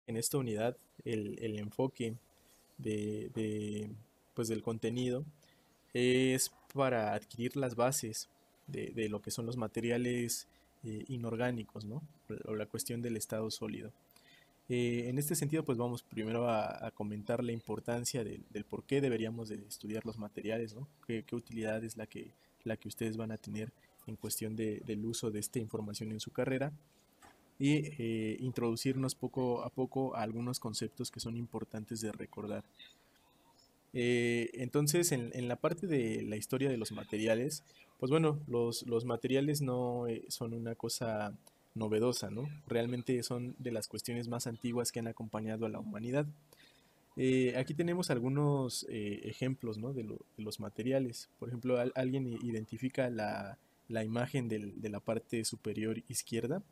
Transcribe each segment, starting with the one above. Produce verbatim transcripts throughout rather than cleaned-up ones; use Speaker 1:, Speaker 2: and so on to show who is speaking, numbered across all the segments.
Speaker 1: en esta unidad el, el enfoque de, de, pues del contenido es para adquirir las bases de, de lo que son los materiales eh, inorgánicos, ¿no? O la cuestión del estado sólido. Eh, en este sentido, pues vamos primero a, a comentar la importancia del, del por qué deberíamos de estudiar los materiales, ¿no? ¿Qué, qué utilidad es la que, la que ustedes van a tener en cuestión de, del uso de esta información en su carrera? Y eh, introducirnos poco a poco a algunos conceptos que son importantes de recordar. Eh, entonces, en, en, la parte de la historia de los materiales, pues bueno, los, los materiales no eh, son una cosa novedosa, ¿no? Realmente son de las cuestiones más antiguas que han acompañado a la humanidad. Eh, aquí tenemos algunos eh, ejemplos, ¿no? de, lo, de, los materiales. Por ejemplo, al, alguien identifica la, la imagen del, de la parte superior izquierda.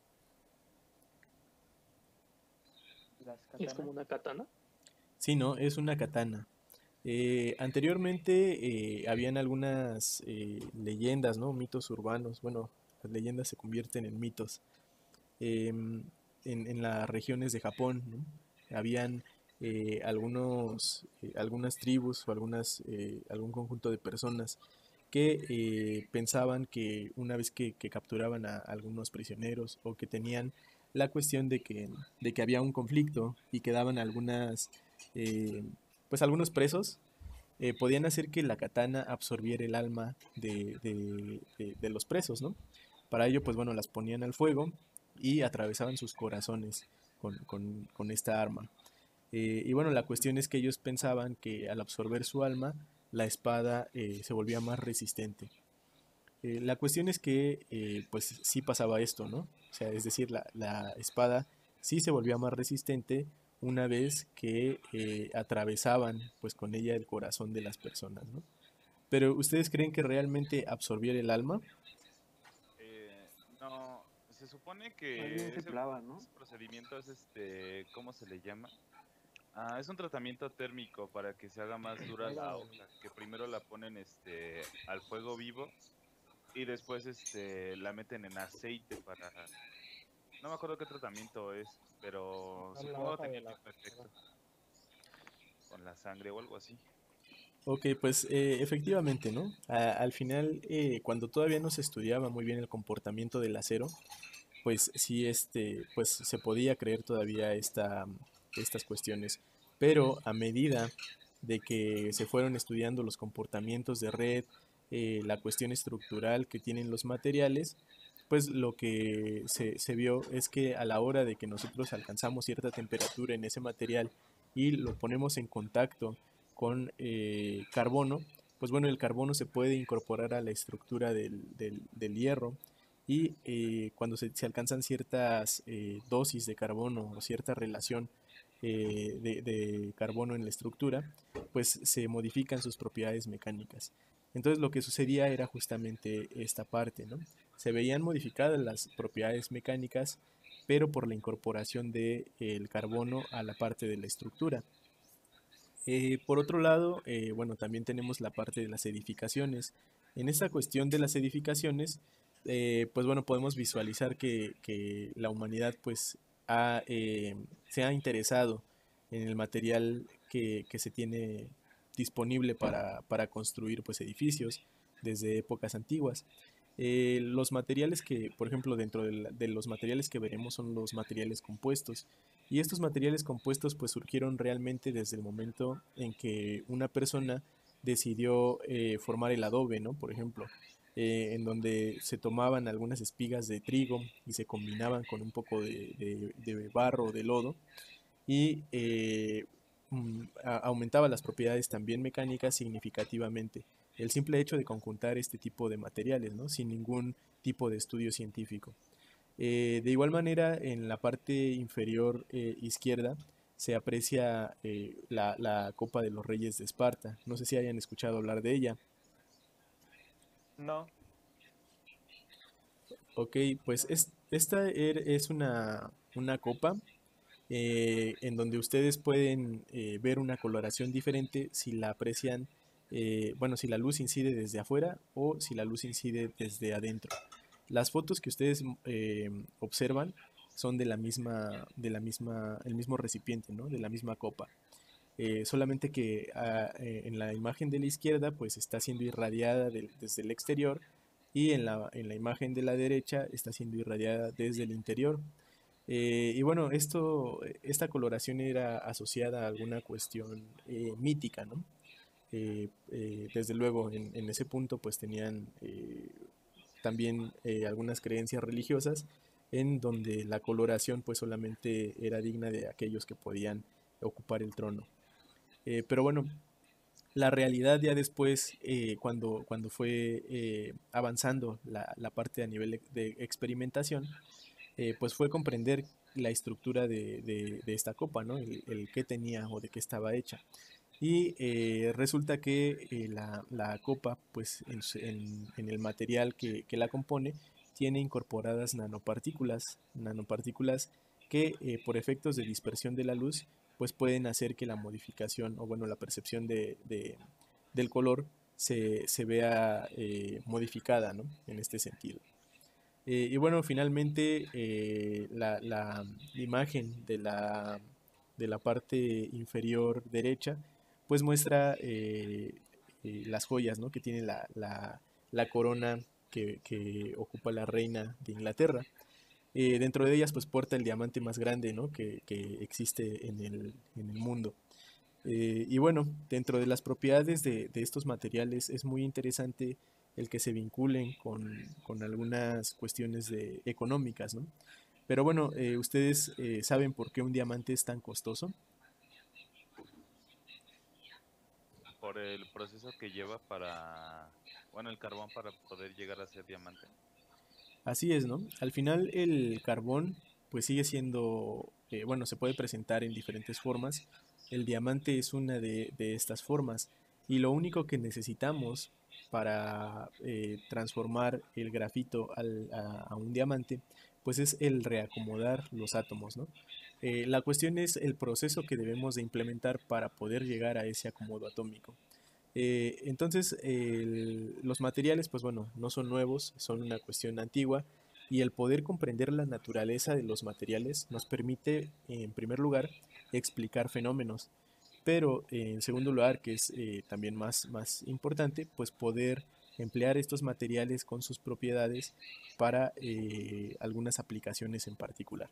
Speaker 2: Las
Speaker 3: ¿Es como
Speaker 2: katanas?
Speaker 3: una katana?
Speaker 1: Sí, no, es una katana. Eh, anteriormente eh, habían algunas eh, leyendas, ¿no? Mitos urbanos. Bueno, las leyendas se convierten en mitos. Em, en, en las regiones de Japón, ¿no? Habían eh, algunos, eh, algunas tribus o algunas, eh, algún conjunto de personas que eh, pensaban que una vez que, que capturaban a algunos prisioneros o que tenían la cuestión de que, de que había un conflicto y quedaban algunas, eh, pues algunos presos, eh, podían hacer que la katana absorbiera el alma de, de, de, de los presos, ¿no? Para ello, pues bueno, las ponían al fuego y atravesaban sus corazones con, con, con esta arma. Eh, y bueno, la cuestión es que ellos pensaban que al absorber su alma, la espada eh, se volvía más resistente. Eh, la cuestión es que eh, pues sí pasaba esto, ¿no? O sea, es decir, la, la espada sí se volvía más resistente una vez que eh, atravesaban pues con ella el corazón de las personas, ¿no? Pero ¿ustedes creen que realmente absorbiera el alma?
Speaker 4: Eh, no, se supone
Speaker 2: Más bien
Speaker 4: que
Speaker 2: se
Speaker 4: ese,
Speaker 2: clava, ¿no?
Speaker 4: ese procedimiento es este, ¿cómo se le llama? Ah, es un tratamiento térmico para que se haga más dura la hoja, que primero la ponen este al fuego vivo y después este la meten en aceite para, no me acuerdo qué tratamiento es, pero
Speaker 3: A la
Speaker 4: supongo
Speaker 3: hoja
Speaker 4: tenía
Speaker 3: de
Speaker 4: el
Speaker 3: la
Speaker 4: mismo efecto con la sangre o algo así.
Speaker 1: Ok, pues eh, efectivamente, ¿no? A- al final, eh, cuando todavía no se estudiaba muy bien el comportamiento del acero, pues sí, este, pues se podía creer todavía esta, estas cuestiones. Pero a medida de que se fueron estudiando los comportamientos de red, eh, la cuestión estructural que tienen los materiales, pues lo que se, se vio es que a la hora de que nosotros alcanzamos cierta temperatura en ese material y lo ponemos en contacto con eh, carbono, pues bueno, el carbono se puede incorporar a la estructura del, del, del hierro y eh, cuando se, se, alcanzan ciertas eh, dosis de carbono o cierta relación eh, de, de, carbono en la estructura, pues se modifican sus propiedades mecánicas. Entonces lo que sucedía era justamente esta parte, ¿no? Se veían modificadas las propiedades mecánicas, pero por la incorporación del de, carbono a la parte de la estructura. Eh, por otro lado, eh, bueno, también tenemos la parte de las edificaciones. En esta cuestión de las edificaciones, eh, pues bueno, podemos visualizar que, que la humanidad pues ha, eh, se ha interesado en el material que, que se tiene disponible para, para construir pues edificios desde épocas antiguas. Eh, los materiales que, por ejemplo, dentro de, la, de, los materiales que veremos son los materiales compuestos. Y estos materiales compuestos pues surgieron realmente desde el momento en que una persona decidió eh, formar el adobe, ¿no? Por ejemplo, eh, en donde se tomaban algunas espigas de trigo y se combinaban con un poco de, de, de barro o de lodo y eh, mm, aumentaba las propiedades también mecánicas significativamente. El simple hecho de conjuntar este tipo de materiales, ¿no? Sin ningún tipo de estudio científico. Eh, de igual manera, en la parte inferior eh, izquierda se aprecia eh, la, la, Copa de los Reyes de Esparta. No sé si hayan escuchado hablar de ella.
Speaker 2: No.
Speaker 1: Ok, pues
Speaker 2: No, no.
Speaker 1: es, esta er, es una, una copa eh, en donde ustedes pueden eh, ver una coloración diferente si la aprecian, eh, bueno, si la luz incide desde afuera o si la luz incide desde adentro. Las fotos que ustedes eh, observan son de la misma, de la misma, el mismo recipiente, ¿no? De la misma copa. Eh, solamente que ah, eh, en la imagen de la izquierda pues está siendo irradiada del- desde el exterior y en la, en la imagen de la derecha está siendo irradiada desde el interior. Eh, y bueno, esto, esta coloración era asociada a alguna cuestión eh, mítica, ¿no? Eh, eh, desde luego, en, en ese punto pues tenían eh, también eh, algunas creencias religiosas en donde la coloración pues solamente era digna de aquellos que podían ocupar el trono. Eh, pero bueno, la realidad ya después, eh, cuando, cuando fue eh, avanzando la, la parte a nivel de experimentación, eh, pues fue comprender la estructura de, de- de esta copa, ¿no? El, el qué tenía o de qué estaba hecha. Y eh, resulta que eh, la, la copa, pues en, su- en- en el material que, que la compone, tiene incorporadas nanopartículas, nanopartículas que eh, por efectos de dispersión de la luz, pues pueden hacer que la modificación o bueno, la percepción de, de- del color se, se vea eh, modificada, ¿no? En este sentido. Eh, y bueno, finalmente eh, la, la imagen de la, de la parte inferior derecha, pues muestra eh, eh, las joyas, ¿no? Que tiene la, la- la corona que, que ocupa la reina de Inglaterra. Eh, dentro de ellas, pues porta el diamante más grande, ¿no? que, que existe en el, en el mundo. Eh, y bueno, dentro de las propiedades de, de estos materiales es muy interesante el que se vinculen con, con algunas cuestiones de, económicas, ¿no? Pero bueno, eh, ¿ustedes eh, saben por qué un diamante es tan costoso?
Speaker 4: Por el proceso que lleva para, bueno, el carbón para poder llegar a ser diamante.
Speaker 1: Así es, ¿no? Al final el carbón pues sigue siendo, eh, bueno, se puede presentar en diferentes formas. El diamante es una de, de estas formas y lo único que necesitamos para eh, transformar el grafito al- a, a un diamante pues es el reacomodar los átomos, ¿no? Eh, la cuestión es el proceso que debemos de implementar para poder llegar a ese acomodo atómico. Eh, entonces, el- los materiales, pues bueno, no son nuevos, son una cuestión antigua y el poder comprender la naturaleza de los materiales nos permite, en primer lugar, explicar fenómenos, pero eh, en segundo lugar, que es eh, también más, más importante, pues poder emplear estos materiales con sus propiedades para eh, algunas aplicaciones en particular.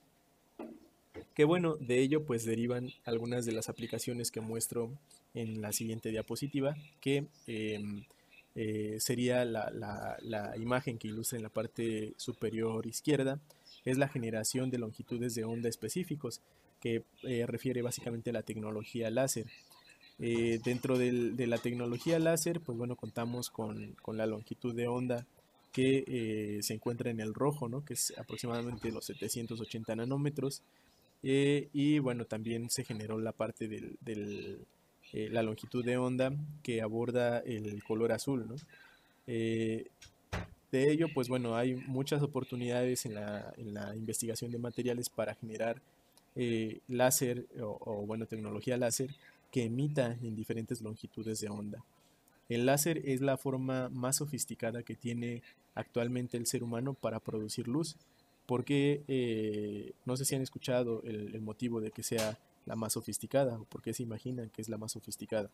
Speaker 1: Que bueno, de ello pues derivan algunas de las aplicaciones que muestro en la siguiente diapositiva, que em, eh, sería la, la- la imagen que ilustra en la parte superior izquierda, es la generación de longitudes de onda específicos, que eh, refiere básicamente a la tecnología láser. Eh, dentro del- de la tecnología láser, pues bueno, contamos con, con la longitud de onda que eh, se encuentra en el rojo, ¿no? Que es aproximadamente los setecientos ochenta nanómetros, eh, y bueno, también se generó la parte del, del, eh, la longitud de onda que aborda el color azul, ¿no? Eh, de ello, pues bueno, hay muchas oportunidades en la, en la investigación de materiales para generar eh, láser o, o, bueno, tecnología láser que emita en diferentes longitudes de onda. El láser es la forma más sofisticada que tiene actualmente el ser humano para producir luz, porque eh, no sé si han escuchado el, el motivo de que sea la más sofisticada o por qué se imaginan que es la más sofisticada.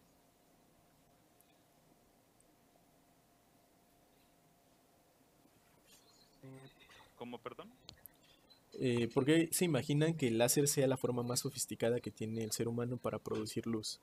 Speaker 4: ¿Cómo, perdón?
Speaker 1: Eh, ¿Por qué se imaginan que el láser sea la forma más sofisticada que tiene el ser humano para producir luz?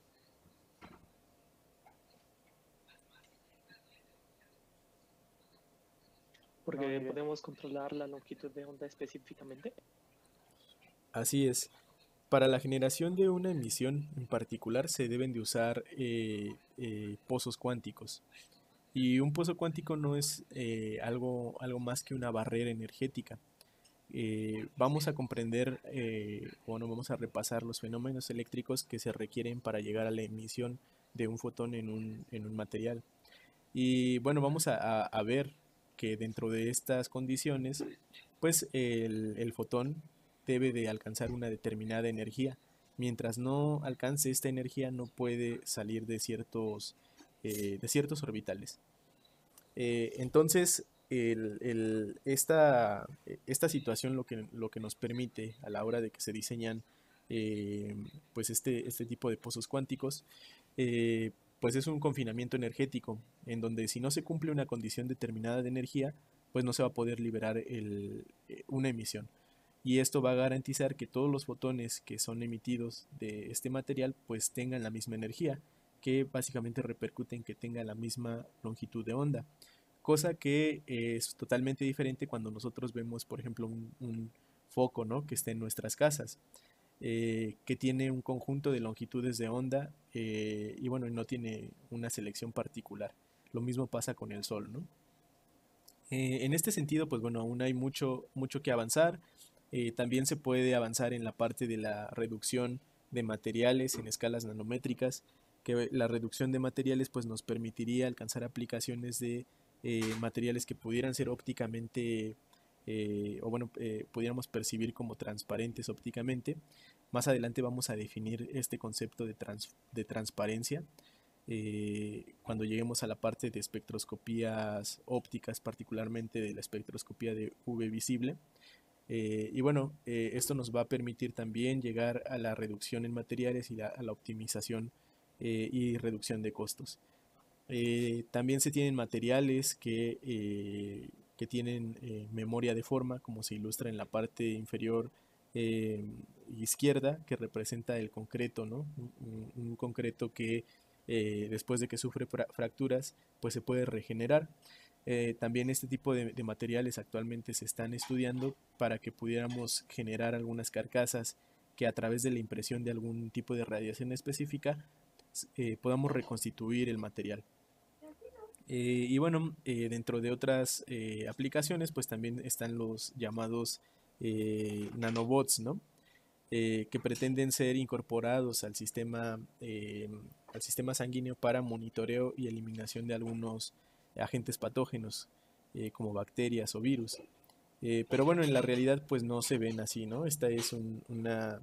Speaker 2: Porque podemos controlar la longitud de onda específicamente.
Speaker 1: Así es. Para la generación de una emisión en particular se deben de usar eh, eh, pozos cuánticos. Y un pozo cuántico no es eh, algo, algo más que una barrera energética. Eh, vamos a comprender, eh, bueno, vamos a repasar los fenómenos eléctricos que se requieren para llegar a la emisión de un fotón en un, en un material. Y bueno, vamos a, a- a ver que dentro de estas condiciones, pues el, el fotón debe de alcanzar una determinada energía. Mientras no alcance esta energía, no puede salir de ciertos, eh, de ciertos orbitales. Eh, entonces, el, el- esta, esta situación lo que, lo que nos permite a la hora de que se diseñan eh, pues este, este tipo de pozos cuánticos, eh, pues es un confinamiento energético, en donde si no se cumple una condición determinada de energía, pues no se va a poder liberar el- eh, una emisión. Y esto va a garantizar que todos los fotones que son emitidos de este material pues tengan la misma energía, que básicamente repercute en que tenga la misma longitud de onda. Cosa que eh, es totalmente diferente cuando nosotros vemos, por ejemplo, un, un foco, ¿no?, que esté en nuestras casas, eh, que tiene un conjunto de longitudes de onda, eh, y bueno, no tiene una selección particular. Lo mismo pasa con el Sol, ¿no? Eh, en este sentido, pues bueno, aún hay mucho, mucho que avanzar. Eh, también se puede avanzar en la parte de la reducción de materiales en escalas nanométricas, que la reducción de materiales pues nos permitiría alcanzar aplicaciones de eh, materiales que pudieran ser ópticamente, eh, o bueno, eh, pudiéramos percibir como transparentes ópticamente. Más adelante vamos a definir este concepto de, trans, de transparencia, eh, cuando lleguemos a la parte de espectroscopías ópticas, particularmente de la espectroscopía de U V visible. Eh, y bueno, eh, esto nos va a permitir también llegar a la reducción en materiales y la, a la optimización eh, y reducción de costos. Eh, también se tienen materiales que, eh, que tienen eh, memoria de forma, como se ilustra en la parte inferior eh, izquierda, que representa el concreto, ¿no? Un, un concreto que eh, después de que sufre fra fracturas, pues se puede regenerar. Eh, también este tipo de, de materiales actualmente se están estudiando para que pudiéramos generar algunas carcasas que a través de la impresión de algún tipo de radiación específica eh, podamos reconstituir el material. Eh, y bueno, eh, dentro de otras eh, aplicaciones, pues también están los llamados eh, nanobots, ¿no? Eh, que pretenden ser incorporados al sistema, eh, al sistema sanguíneo para monitoreo y eliminación de algunos agentes patógenos, eh, como bacterias o virus. Eh, pero bueno, en la realidad pues no se ven así, ¿no? Esta es un, una,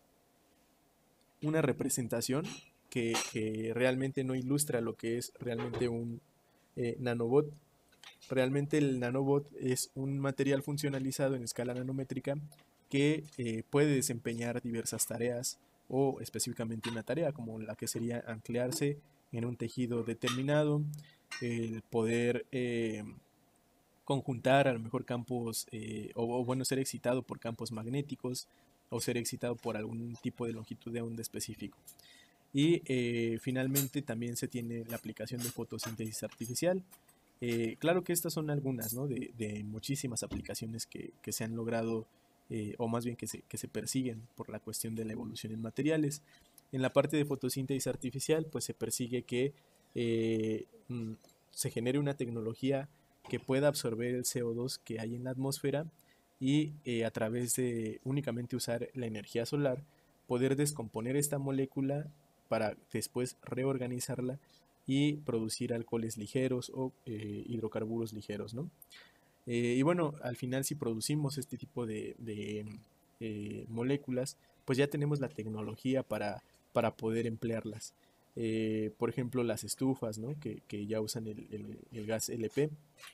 Speaker 1: una representación que, que realmente no ilustra lo que es realmente un eh, nanobot. Realmente el nanobot es un material funcionalizado en escala nanométrica que eh, puede desempeñar diversas tareas, o específicamente una tarea como la que sería anclarse en un tejido determinado, el poder eh, conjuntar a lo mejor campos, eh, o, o bueno, ser excitado por campos magnéticos, o ser excitado por algún tipo de longitud de onda específico. Y eh, finalmente también se tiene la aplicación de fotosíntesis artificial. Eh, claro que estas son algunas, ¿no?, de, de muchísimas aplicaciones que, que se han logrado, eh, o más bien que se, que se persiguen por la cuestión de la evolución en materiales. En la parte de fotosíntesis artificial, pues se persigue que eh, mm, se genere una tecnología que pueda absorber el C O dos que hay en la atmósfera, y eh, a través de únicamente usar la energía solar, poder descomponer esta molécula para después reorganizarla y producir alcoholes ligeros o eh, hidrocarburos ligeros, ¿no? Eh, y bueno, al final si producimos este tipo de, de eh, moléculas, pues ya tenemos la tecnología para, para poder emplearlas. Eh, por ejemplo, las estufas, ¿no?, que, que ya usan el, el, el gas L P.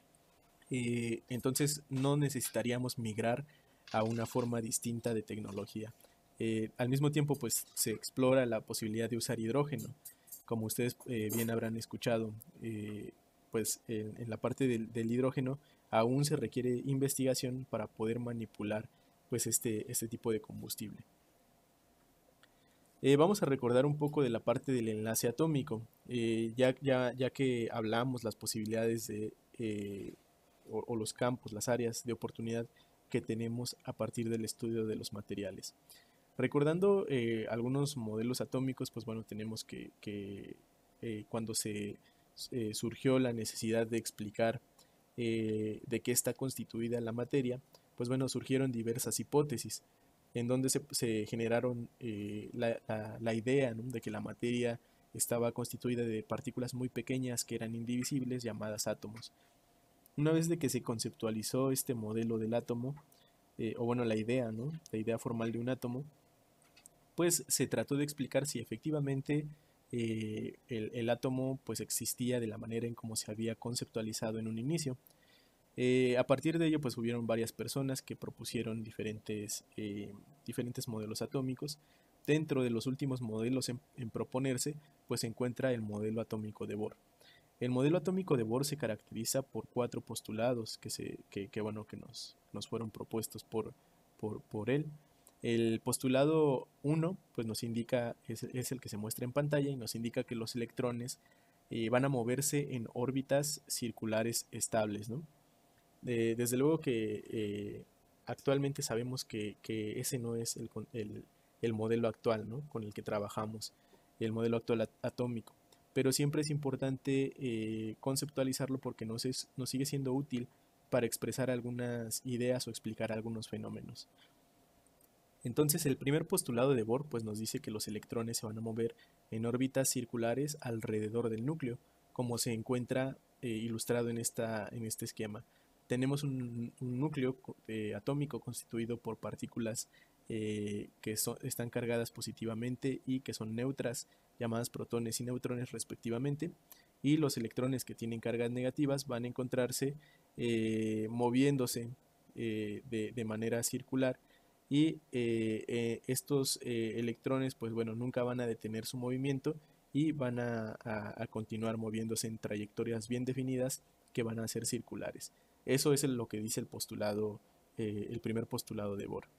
Speaker 1: Eh, entonces no necesitaríamos migrar a una forma distinta de tecnología. Eh, al mismo tiempo, pues se explora la posibilidad de usar hidrógeno. Como ustedes eh, bien habrán escuchado, eh, pues en, en la parte del, del, hidrógeno aún se requiere investigación para poder manipular pues este, este tipo de combustible. Eh, vamos a recordar un poco de la parte del enlace atómico, eh, ya, ya, ya que hablamos las posibilidades de, eh, o, o los campos, las áreas de oportunidad que tenemos a partir del estudio de los materiales. Recordando eh, algunos modelos atómicos, pues bueno, tenemos que, que eh, cuando se eh, surgió la necesidad de explicar eh, de qué está constituida la materia, pues bueno, surgieron diversas hipótesis en donde se, se generaron eh, la, la, la, idea, ¿no?, de que la materia estaba constituida de partículas muy pequeñas que eran indivisibles, llamadas átomos. Una vez de que se conceptualizó este modelo del átomo, eh, o bueno, la idea, ¿no?, la idea formal de un átomo, pues se trató de explicar si efectivamente eh, el, el átomo pues existía de la manera en como se había conceptualizado en un inicio. Eh, a partir de ello, pues hubieron varias personas que propusieron diferentes, eh, diferentes modelos atómicos. Dentro de los últimos modelos en, en proponerse, pues se encuentra el modelo atómico de Bohr. El modelo atómico de Bohr se caracteriza por cuatro postulados que, se, que, que, bueno, que nos, nos fueron propuestos por, por, por él. El postulado uno pues nos indica, es, es el que se muestra en pantalla y nos indica que los electrones eh, van a moverse en órbitas circulares estables, ¿no? Eh, desde luego que eh, actualmente sabemos que, que, ese no es el, el, el modelo actual, ¿no?, con el que trabajamos, el modelo actual atómico, pero siempre es importante eh, conceptualizarlo porque nos, es, nos sigue siendo útil para expresar algunas ideas o explicar algunos fenómenos. Entonces el primer postulado de Bohr pues, nos dice que los electrones se van a mover en órbitas circulares alrededor del núcleo, como se encuentra eh, ilustrado en, esta, en este esquema. Tenemos un, un núcleo eh, atómico constituido por partículas eh, que so, están cargadas positivamente y que son neutras, llamadas protones y neutrones respectivamente, y los electrones que tienen cargas negativas van a encontrarse eh, moviéndose eh, de, de manera circular, y eh, eh, estos eh, electrones pues bueno nunca van a detener su movimiento y van a, a, a continuar moviéndose en trayectorias bien definidas que van a ser circulares. Eso es lo que dice el postulado, eh, el primer postulado de Bohr.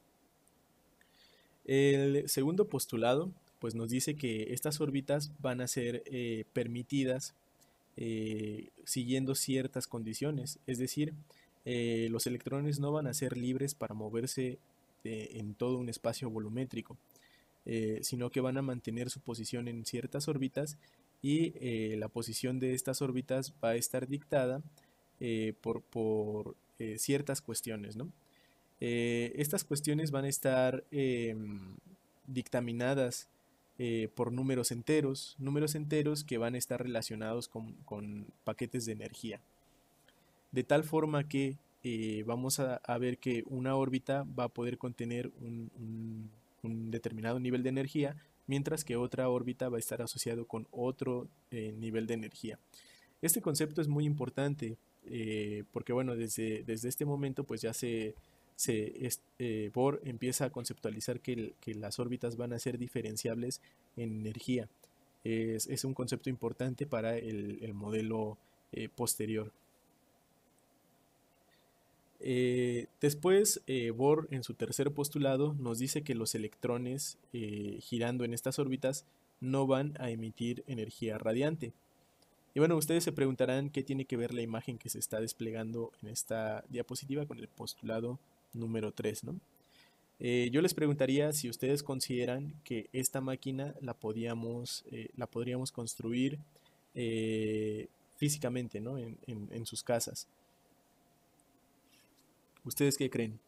Speaker 1: El segundo postulado pues nos dice que estas órbitas van a ser eh, permitidas eh, siguiendo ciertas condiciones, es decir, eh, los electrones no van a ser libres para moverse eh, en todo un espacio volumétrico, eh, sino que van a mantener su posición en ciertas órbitas y eh, la posición de estas órbitas va a estar dictada eh, por, por eh, ciertas cuestiones, ¿no? Eh, estas cuestiones van a estar eh, dictaminadas eh, por números enteros, números enteros que van a estar relacionados con, con paquetes de energía. De tal forma que eh, vamos a, a ver que una órbita va a poder contener un, un, un determinado nivel de energía, mientras que otra órbita va a estar asociado con otro eh, nivel de energía. Este concepto es muy importante eh, porque bueno, desde, desde este momento pues ya se, se es, eh, Bohr empieza a conceptualizar que, el, que las órbitas van a ser diferenciables en energía. Es, es un concepto importante para el, el modelo eh, posterior. Eh, después, eh, Bohr en su tercer postulado nos dice que los electrones eh, girando en estas órbitas no van a emitir energía radiante. Y bueno, ustedes se preguntarán qué tiene que ver la imagen que se está desplegando en esta diapositiva con el postulado número tres, ¿no? Eh, yo les preguntaría si ustedes consideran que esta máquina la, podíamos, eh, la podríamos construir eh, físicamente, ¿no?, en, en, en sus casas. ¿Ustedes qué creen?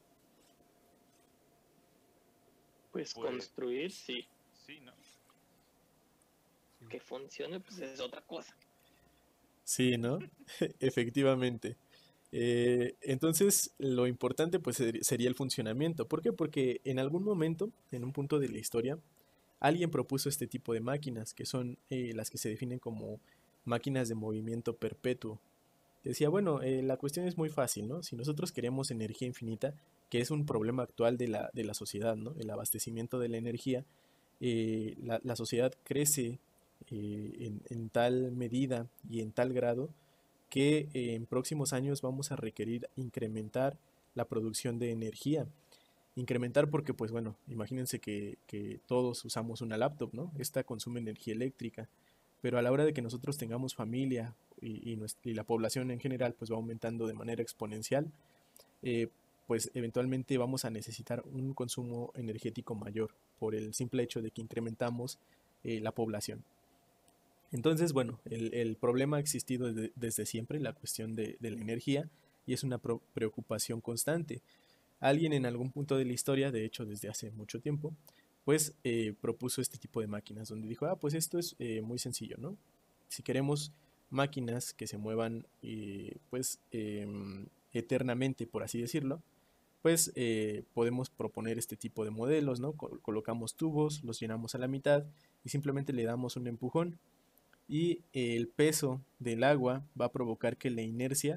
Speaker 2: Pues,
Speaker 4: Pues,
Speaker 2: construir, sí.
Speaker 4: Sí, ¿no?
Speaker 2: Que funcione, pues es otra cosa.
Speaker 1: Sí, ¿no? Efectivamente. Eh, entonces, lo importante pues ser- sería el funcionamiento. ¿Por qué? Porque en algún momento, en un punto de la historia, alguien propuso este tipo de máquinas, que son eh, las que se definen como máquinas de movimiento perpetuo. Decía, bueno, eh, la cuestión es muy fácil, ¿no? Si nosotros queremos energía infinita, que es un problema actual de la, de la sociedad, ¿no?, el abastecimiento de la energía, eh, la, la sociedad crece eh, en, en tal medida y en tal grado que eh, en próximos años vamos a requerir incrementar la producción de energía. Incrementar porque, pues bueno, imagínense que, que todos usamos una laptop, ¿no? Esta consume energía eléctrica, pero a la hora de que nosotros tengamos familia y, y, nuestra, y la población en general pues va aumentando de manera exponencial, eh, pues eventualmente vamos a necesitar un consumo energético mayor por el simple hecho de que incrementamos eh, la población. Entonces, bueno, el, el problema ha existido desde, desde siempre, la cuestión de, de, la energía, y es una pro, preocupación constante. Alguien en algún punto de la historia, de hecho desde hace mucho tiempo, pues eh, propuso este tipo de máquinas, donde dijo, ah, pues esto es eh, muy sencillo, ¿no? Si queremos máquinas que se muevan, eh, pues, eh, eternamente, por así decirlo, pues eh, podemos proponer este tipo de modelos, ¿no? Col colocamos tubos, los llenamos a la mitad y simplemente le damos un empujón, y el peso del agua va a provocar que la inercia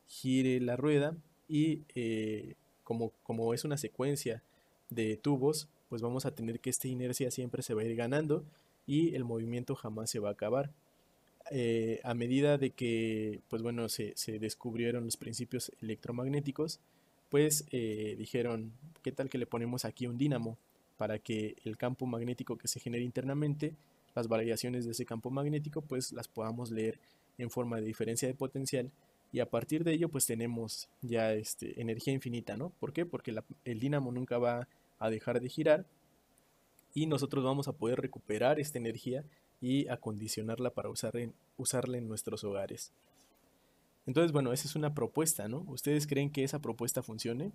Speaker 1: gire la rueda y eh, como, como es una secuencia de tubos, pues vamos a tener que esta inercia siempre se va a ir ganando y el movimiento jamás se va a acabar. Eh, a medida de que pues bueno, se, se descubrieron los principios electromagnéticos, pues eh, dijeron, ¿qué tal que le ponemos aquí un dínamo para que el campo magnético que se genere internamente, las variaciones de ese campo magnético, pues las podamos leer en forma de diferencia de potencial y a partir de ello pues tenemos ya este, energía infinita, ¿no? ¿Por qué? Porque la, el dínamo nunca va a dejar de girar y nosotros vamos a poder recuperar esta energía y acondicionarla para usar en, usarla en nuestros hogares. Entonces, bueno, esa es una propuesta, ¿no? ¿Ustedes creen que esa propuesta funcione?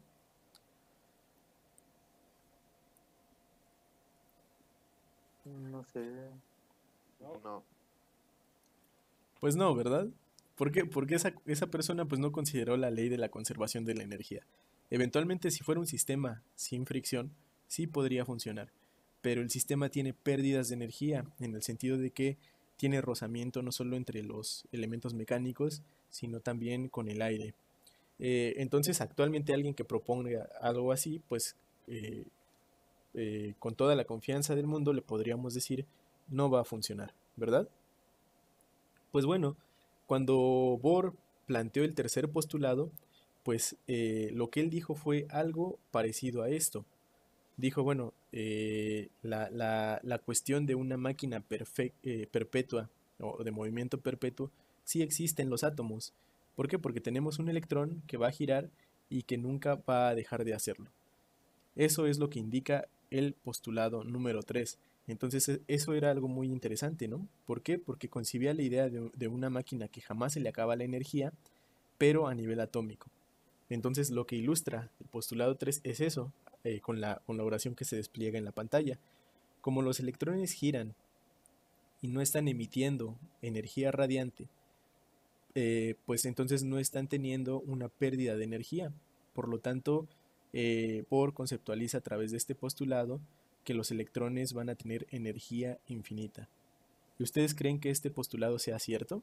Speaker 2: No sé.
Speaker 3: No.
Speaker 1: Pues no, ¿verdad? ¿Por qué? Porque esa, esa persona pues no consideró la ley de la conservación de la energía. Eventualmente, si fuera un sistema sin fricción, sí podría funcionar, pero el sistema tiene pérdidas de energía, en el sentido de que tiene rozamiento no solo entre los elementos mecánicos, sino también con el aire. Eh, entonces, actualmente alguien que proponga algo así, pues eh, eh, con toda la confianza del mundo le podríamos decir, no va a funcionar, ¿verdad? Pues bueno, cuando Bohr planteó el tercer postulado, pues eh, lo que él dijo fue algo parecido a esto. Dijo, bueno, eh, la, la, la cuestión de una máquina perfec- eh, perpetua o de movimiento perpetuo sí existe en los átomos. ¿Por qué? Porque tenemos un electrón que va a girar y que nunca va a dejar de hacerlo. Eso es lo que indica el postulado número tres. Entonces e- eso era algo muy interesante, ¿no? ¿Por qué? Porque concibía la idea de, de una máquina que jamás se le acaba la energía, pero a nivel atómico. Entonces lo que ilustra el postulado tres es eso, eh, con la, con la oración que se despliega en la pantalla. Como los electrones giran y no están emitiendo energía radiante, eh, pues entonces no están teniendo una pérdida de energía. Por lo tanto, eh, Bohr conceptualiza a través de este postulado que los electrones van a tener energía infinita. ¿Y ustedes creen que este postulado sea cierto?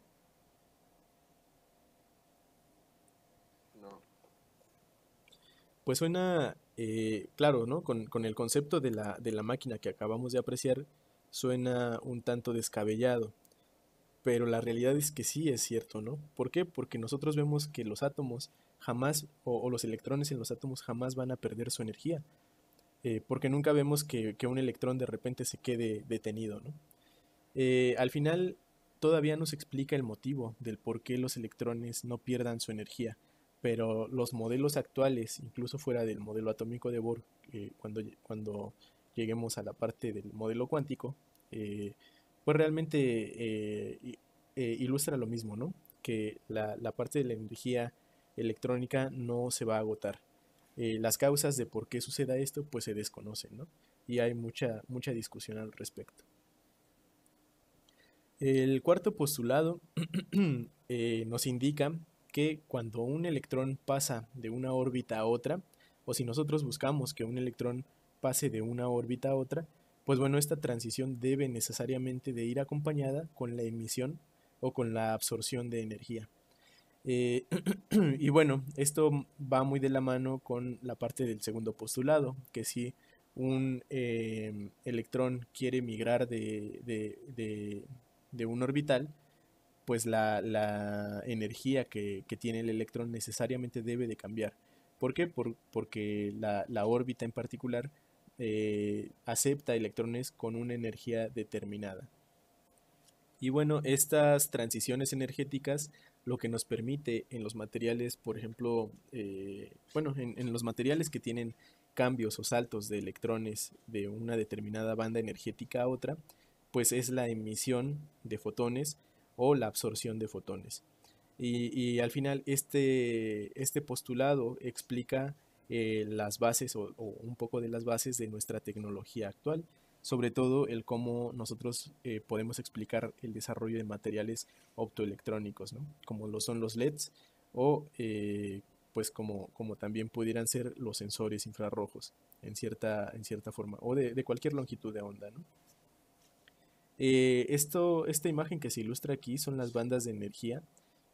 Speaker 3: No.
Speaker 1: Pues suena, eh, claro, ¿no? Con, con el concepto de la, de la máquina que acabamos de apreciar, suena un tanto descabellado, pero la realidad es que sí es cierto, ¿no? ¿Por qué? Porque nosotros vemos que los átomos jamás, o, o los electrones en los átomos jamás van a perder su energía, eh, porque nunca vemos que, que un electrón de repente se quede detenido, ¿no? Eh, al final, todavía nos explica el motivo del por qué los electrones no pierdan su energía, pero los modelos actuales, incluso fuera del modelo atómico de Bohr, eh, cuando, cuando lleguemos a la parte del modelo cuántico, eh, pues realmente eh, i- eh, ilustra lo mismo, ¿no? Que la, la parte de la energía electrónica no se va a agotar. Eh, las causas de por qué suceda esto, pues se desconocen, ¿no? Y hay mucha, mucha discusión al respecto. El cuarto postulado eh, nos indica que cuando un electrón pasa de una órbita a otra, o si nosotros buscamos que un electrón pase de una órbita a otra, pues bueno, esta transición debe necesariamente de ir acompañada con la emisión o con la absorción de energía. Eh, y bueno, esto va muy de la mano con la parte del segundo postulado, que si un eh, electrón quiere migrar de, de, de, de un orbital, pues la, la energía que, que, tiene el electrón necesariamente debe de cambiar. ¿Por qué? Por, porque la, la, órbita en particular eh, acepta electrones con una energía determinada. Y bueno, estas transiciones energéticas lo que nos permite en los materiales, por ejemplo, eh, bueno, en, en los materiales que tienen cambios o saltos de electrones de una determinada banda energética a otra, pues es la emisión de fotones o la absorción de fotones. Y, y al final este, este postulado explica eh, las bases o, o un poco de las bases de nuestra tecnología actual, sobre todo el cómo nosotros eh, podemos explicar el desarrollo de materiales optoelectrónicos, ¿no? Como lo son los L E Ds o eh, pues como, como también pudieran ser los sensores infrarrojos en cierta, en cierta forma o de, de cualquier longitud de onda, ¿no? Eh, esto, esta imagen que se ilustra aquí son las bandas de energía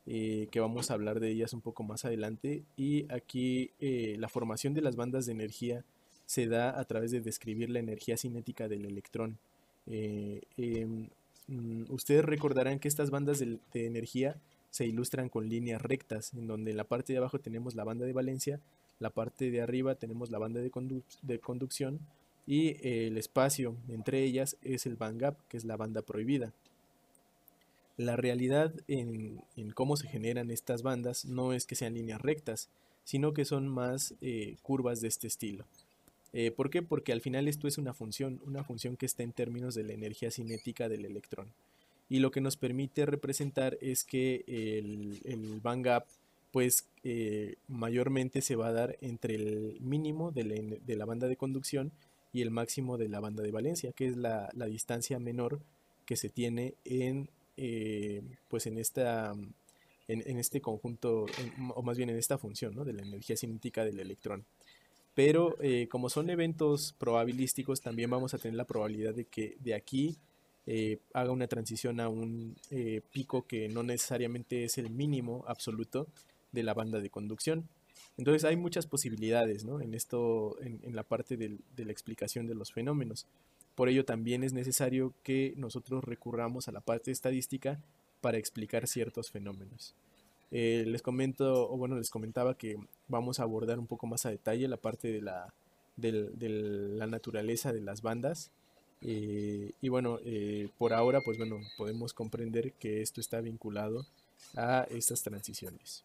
Speaker 1: eh, que vamos a hablar de ellas un poco más adelante. Y aquí eh, la formación de las bandas de energía se da a través de describir la energía cinética del electrón. Eh, em, mm, ustedes recordarán que estas bandas de, de energía se ilustran con líneas rectas, en donde en la parte de abajo tenemos la banda de valencia, la parte de arriba tenemos la banda de, conduc de conducción, y eh, el espacio entre ellas es el band gap, que es la banda prohibida. La realidad en, en cómo se generan estas bandas no es que sean líneas rectas, sino que son más eh, curvas de este estilo. Eh, ¿Por qué? Porque al final esto es una función, una función que está en términos de la energía cinética del electrón. Y lo que nos permite representar es que el, el band gap pues eh, mayormente se va a dar entre el mínimo de la, de la banda de conducción y el máximo de la banda de valencia, que es la, la distancia menor que se tiene en, eh, pues en, esta, en, en este conjunto, en, o más bien en esta función, ¿no?, de la energía cinética del electrón. Pero eh, como son eventos probabilísticos, también vamos a tener la probabilidad de que de aquí eh, haga una transición a un eh, pico que no necesariamente es el mínimo absoluto de la banda de conducción. Entonces hay muchas posibilidades, ¿no?, en esto, en, en la parte del, de la explicación de los fenómenos. Por ello también es necesario que nosotros recurramos a la parte estadística para explicar ciertos fenómenos. Eh, les comento, o bueno, les comentaba que vamos a abordar un poco más a detalle la parte de la, de, de la naturaleza de las bandas. Eh, y bueno, eh, por ahora, pues bueno, podemos comprender que esto está vinculado a estas transiciones.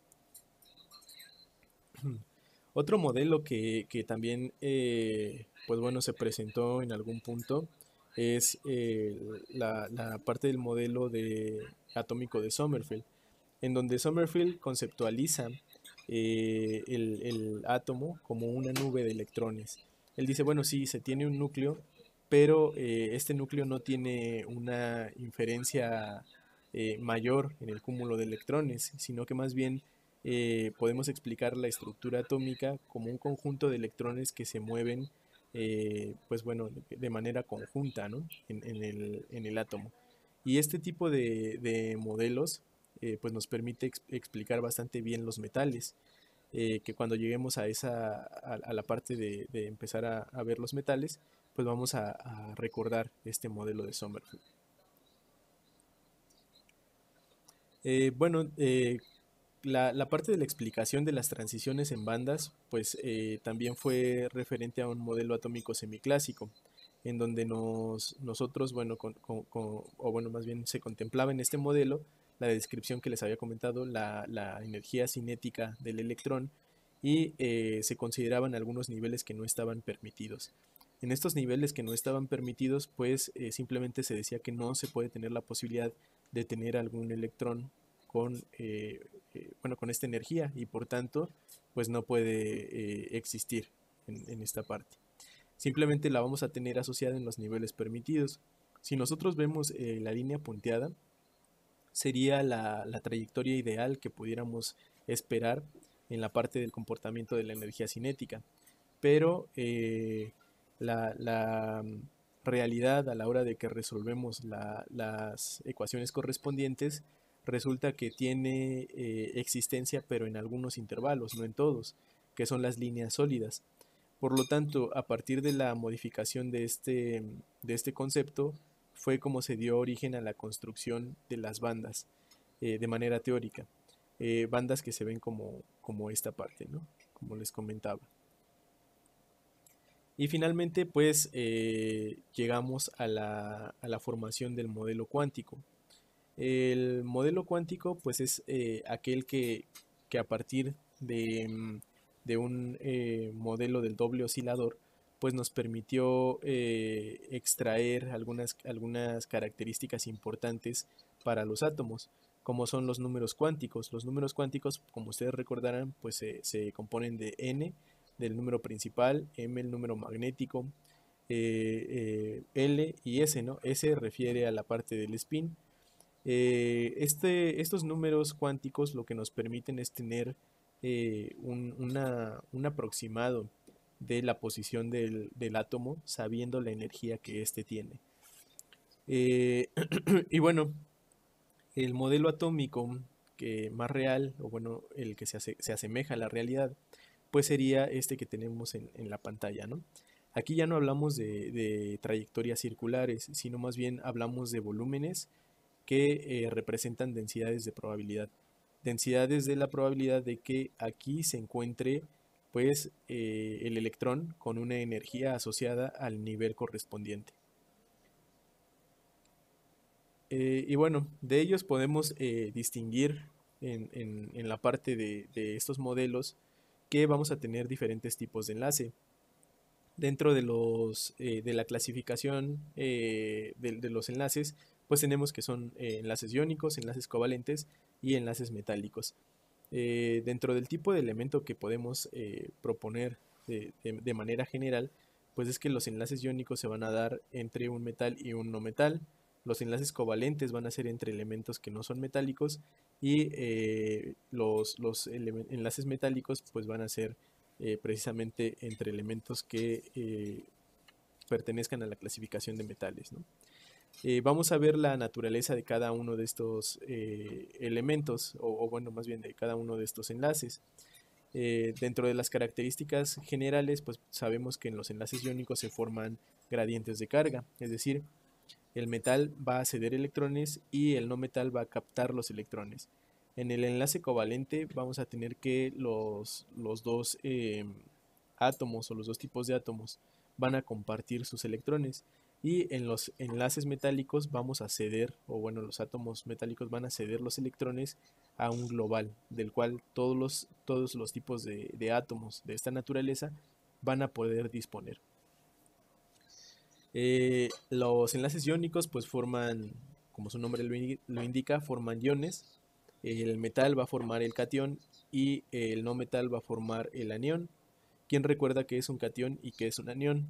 Speaker 1: Otro modelo que, que también, eh, pues bueno, se presentó en algún punto es eh, la, la parte del modelo de, atómico de Sommerfeld, en donde Sommerfeld conceptualiza eh, el, el átomo como una nube de electrones. Él dice, bueno, sí, se tiene un núcleo, pero eh, este núcleo no tiene una inferencia eh, mayor en el cúmulo de electrones, sino que más bien eh, podemos explicar la estructura atómica como un conjunto de electrones que se mueven eh, pues bueno, de manera conjunta, ¿no?, en, en, el, en el átomo. Y este tipo de, de modelos eh, pues nos permite ex explicar bastante bien los metales, eh, que cuando lleguemos a, esa, a, a la parte de, de empezar a, a ver los metales, pues vamos a, a recordar este modelo de Sommerfeld. Eh, bueno, eh, la, la parte de la explicación de las transiciones en bandas, pues eh, también fue referente a un modelo atómico semiclásico, en donde nos, nosotros, bueno, con, con, con, o bueno, más bien se contemplaba en este modelo la descripción que les había comentado, la, la energía cinética del electrón, y eh, se consideraban algunos niveles que no estaban permitidos. En estos niveles que no estaban permitidos, pues eh, simplemente se decía que no se puede tener la posibilidad de tener algún electrón con, eh, eh, bueno, con esta energía, y por tanto, pues no puede eh, existir en, en esta parte. Simplemente la vamos a tener asociada en los niveles permitidos. Si nosotros vemos eh, la línea punteada, sería la, la trayectoria ideal que pudiéramos esperar en la parte del comportamiento de la energía cinética. Pero eh, la, la realidad a la hora de que resolvemos la, las ecuaciones correspondientes resulta que tiene eh, existencia, pero en algunos intervalos, no en todos, que son las líneas sólidas. Por lo tanto, a partir de la modificación de este, de este concepto, fue como se dio origen a la construcción de las bandas eh, de manera teórica. Eh, bandas que se ven como, como esta parte, ¿no?, como les comentaba. Y finalmente, pues, eh, llegamos a la, a la formación del modelo cuántico. El modelo cuántico, pues, es eh, aquel que, que a partir de, de un eh, modelo del doble oscilador, pues nos permitió eh, extraer algunas, algunas características importantes para los átomos, como son los números cuánticos. Los números cuánticos, como ustedes recordarán, pues se, se componen de n, del número principal, m, el número magnético, eh, eh, L y S, ¿no? S refiere a la parte del spin. Eh, este, estos números cuánticos lo que nos permiten es tener eh, un, una, un aproximado de la posición del, del átomo, sabiendo la energía que éste tiene. Eh, y bueno, el modelo atómico que más real, o bueno, el que se, ase- se asemeja a la realidad, pues sería este que tenemos en, en la pantalla, ¿no? Aquí ya no hablamos de, de trayectorias circulares, sino más bien hablamos de volúmenes que eh, representan densidades de probabilidad. Densidades de la probabilidad de que aquí se encuentre pues eh, el electrón con una energía asociada al nivel correspondiente. Eh, y bueno, de ellos podemos eh, distinguir en, en- en la parte de, de estos modelos que vamos a tener diferentes tipos de enlace. Dentro de los eh, de la clasificación eh, de, de los enlaces, pues tenemos que son eh, enlaces iónicos, enlaces covalentes y enlaces metálicos. Eh, dentro del tipo de elemento que podemos eh, proponer de, de- de manera general, pues es que los enlaces iónicos se van a dar entre un metal y un no metal. Los enlaces covalentes van a ser entre elementos que no son metálicos y eh, los, los elemen- enlaces metálicos pues van a ser eh, precisamente entre elementos que eh, pertenezcan a la clasificación de metales, ¿no? Eh, vamos a ver la naturaleza de cada uno de estos eh, elementos, o, o bueno, más bien de cada uno de estos enlaces. Eh, dentro de las características generales, pues sabemos que en los enlaces iónicos se forman gradientes de carga, es decir, el metal va a ceder electrones y el no metal va a captar los electrones. En el enlace covalente vamos a tener que los, los dos eh, átomos o los dos tipos de átomos van a compartir sus electrones. Y en los enlaces metálicos vamos a ceder, o bueno, los átomos metálicos van a ceder los electrones a un global, del cual todos los, todos los tipos de, de átomos de esta naturaleza van a poder disponer. Eh, los enlaces iónicos pues forman, como su nombre lo, indi- lo indica, forman iones. El metal va a formar el catión y el no metal va a formar el anión. ¿Quién recuerda qué es un catión y qué es un anión?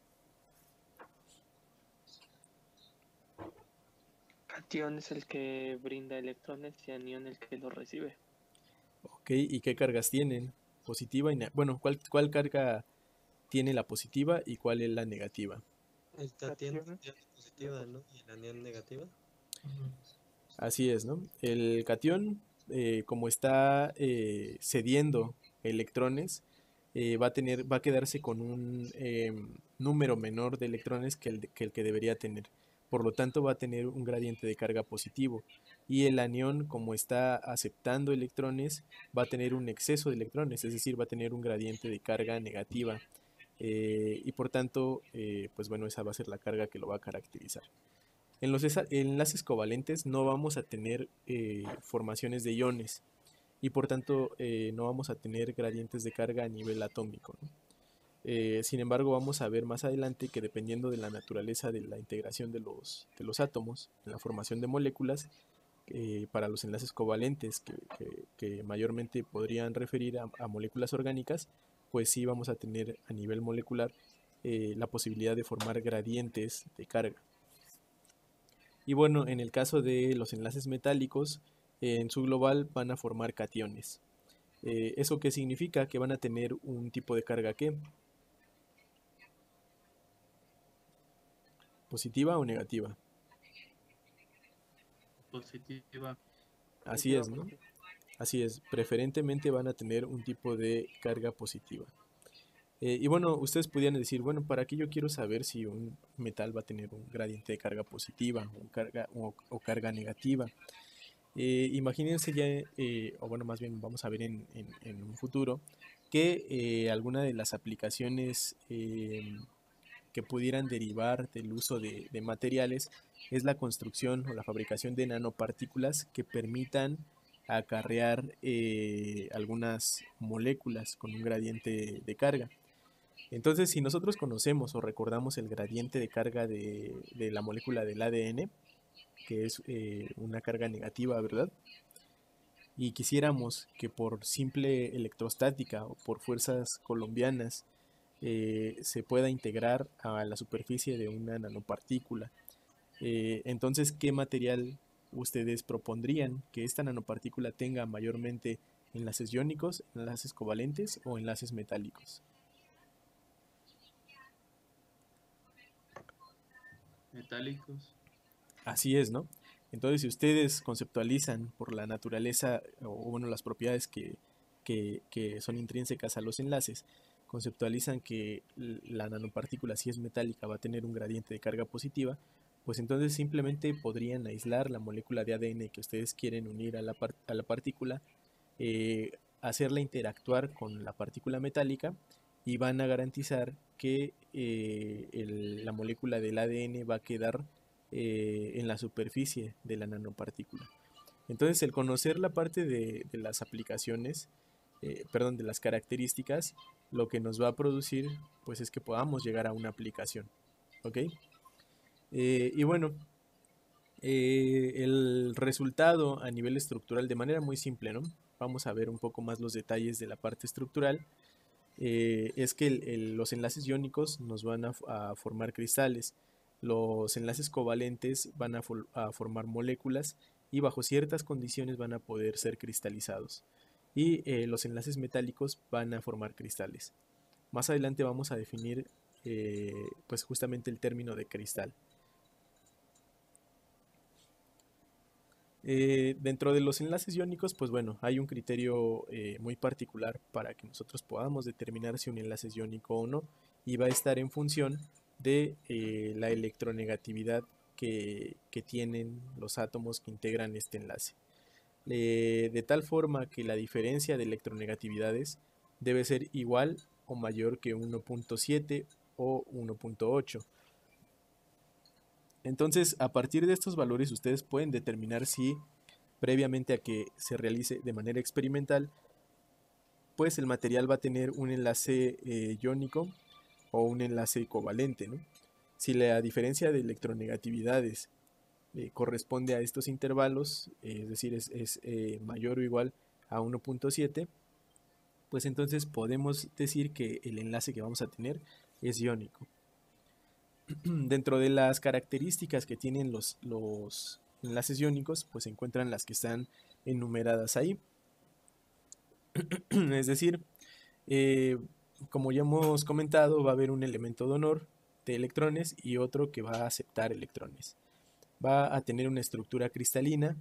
Speaker 2: Cation es el que brinda electrones y anión el que los recibe.
Speaker 1: Ok, ¿y qué cargas tienen? Positiva y ne- bueno, ¿cuál, cuál carga tiene la positiva y cuál es la negativa?
Speaker 5: El cation
Speaker 2: Cation.
Speaker 5: tiene positiva, ¿no? Y el anión negativa.
Speaker 2: Ujú.
Speaker 1: Así es, ¿no? El catión, eh, como está eh, cediendo electrones, eh, va a tener, va a quedarse con un em, número menor de electrones que el, de- que el que debería tener. Por lo tanto, va a tener un gradiente de carga positivo. Y el anión, como está aceptando electrones, va a tener un exceso de electrones, es decir, va a tener un gradiente de carga negativa. Eh, y por tanto, eh, pues bueno, esa va a ser la carga que lo va a caracterizar. En los esa- enlaces covalentes no vamos a tener eh, formaciones de iones y por tanto eh, no vamos a tener gradientes de carga a nivel atómico, ¿no? Eh, sin embargo, vamos a ver más adelante que dependiendo de la naturaleza de la integración de los, de los átomos en la formación de moléculas, eh, para los enlaces covalentes que, que- que mayormente podrían referir a, a moléculas orgánicas, pues sí vamos a tener a nivel molecular eh, la posibilidad de formar gradientes de carga. Y bueno, en el caso de los enlaces metálicos, eh, en su global van a formar cationes. Eh, ¿eso qué significa? Que van a tener un tipo de carga que positiva o negativa.
Speaker 6: Positiva.
Speaker 1: Así
Speaker 2: Positiva,
Speaker 1: es, ¿no?
Speaker 2: positiva.
Speaker 1: Así es, preferentemente van a tener un tipo de carga positiva. Eh, y bueno, ustedes podrían decir, bueno, ¿para qué yo quiero saber si un metal va a tener un gradiente de carga positiva o carga, o, o carga negativa? Eh, imagínense ya, eh, o bueno, más bien vamos a ver en, en- en un futuro, que eh, alguna de las aplicaciones eh, que pudieran derivar del uso de, de materiales es la construcción o la fabricación de nanopartículas que permitan acarrear eh, algunas moléculas con un gradiente de carga. Entonces, si nosotros conocemos o recordamos el gradiente de carga de, de la molécula del A D N, que es eh, una carga negativa, ¿verdad? Y quisiéramos que por simple electrostática o por fuerzas colombianas eh, se pueda integrar a la superficie de una nanopartícula. Eh, entonces, ¿qué material ustedes propondrían que esta nanopartícula tenga mayormente enlaces iónicos, enlaces covalentes o enlaces metálicos?
Speaker 6: Metálicos.
Speaker 1: Así es, ¿no? Entonces, si ustedes conceptualizan por la naturaleza o bueno, las propiedades que, que, que son intrínsecas a los enlaces, conceptualizan que la nanopartícula, si es metálica, va a tener un gradiente de carga positiva, pues entonces simplemente podrían aislar la molécula de A D N que ustedes quieren unir a la, par a la partícula, eh, hacerla interactuar con la partícula metálica y van a garantizar que eh, el, la molécula del A D N va a quedar eh, en la superficie de la nanopartícula. Entonces, el conocer la parte de, de las aplicaciones, eh, perdón, de las características, lo que nos va a producir, pues es que podamos llegar a una aplicación, ¿ok? Eh, y bueno, eh, el resultado a nivel estructural, de manera muy simple, ¿no? Vamos a ver un poco más los detalles de la parte estructural. Eh, es que el, el, los enlaces iónicos nos van a, a formar cristales, los enlaces covalentes van a, for, a formar moléculas y bajo ciertas condiciones van a poder ser cristalizados, y eh, los enlaces metálicos van a formar cristales. Más adelante vamos a definir eh, pues justamente el término de cristal. Eh, dentro de los enlaces iónicos, pues bueno, hay un criterio eh, muy particular para que nosotros podamos determinar si un enlace es iónico o no, y va a estar en función de eh, la electronegatividad que, que tienen los átomos que integran este enlace. Eh, de tal forma que la diferencia de electronegatividades debe ser igual o mayor que uno punto siete o uno punto ocho. Entonces, a partir de estos valores, ustedes pueden determinar si, previamente a que se realice de manera experimental, pues el material va a tener un enlace eh, iónico o un enlace covalente, ¿no? Si la diferencia de electronegatividades eh, corresponde a estos intervalos, eh, es decir, es, es eh, mayor o igual a uno punto siete, pues entonces podemos decir que el enlace que vamos a tener es iónico. Dentro de las características que tienen los, los enlaces iónicos, pues se encuentran las que están enumeradas ahí. Es decir, eh, como ya hemos comentado, va a haber un elemento donor de electrones y otro que va a aceptar electrones. Va a tener una estructura cristalina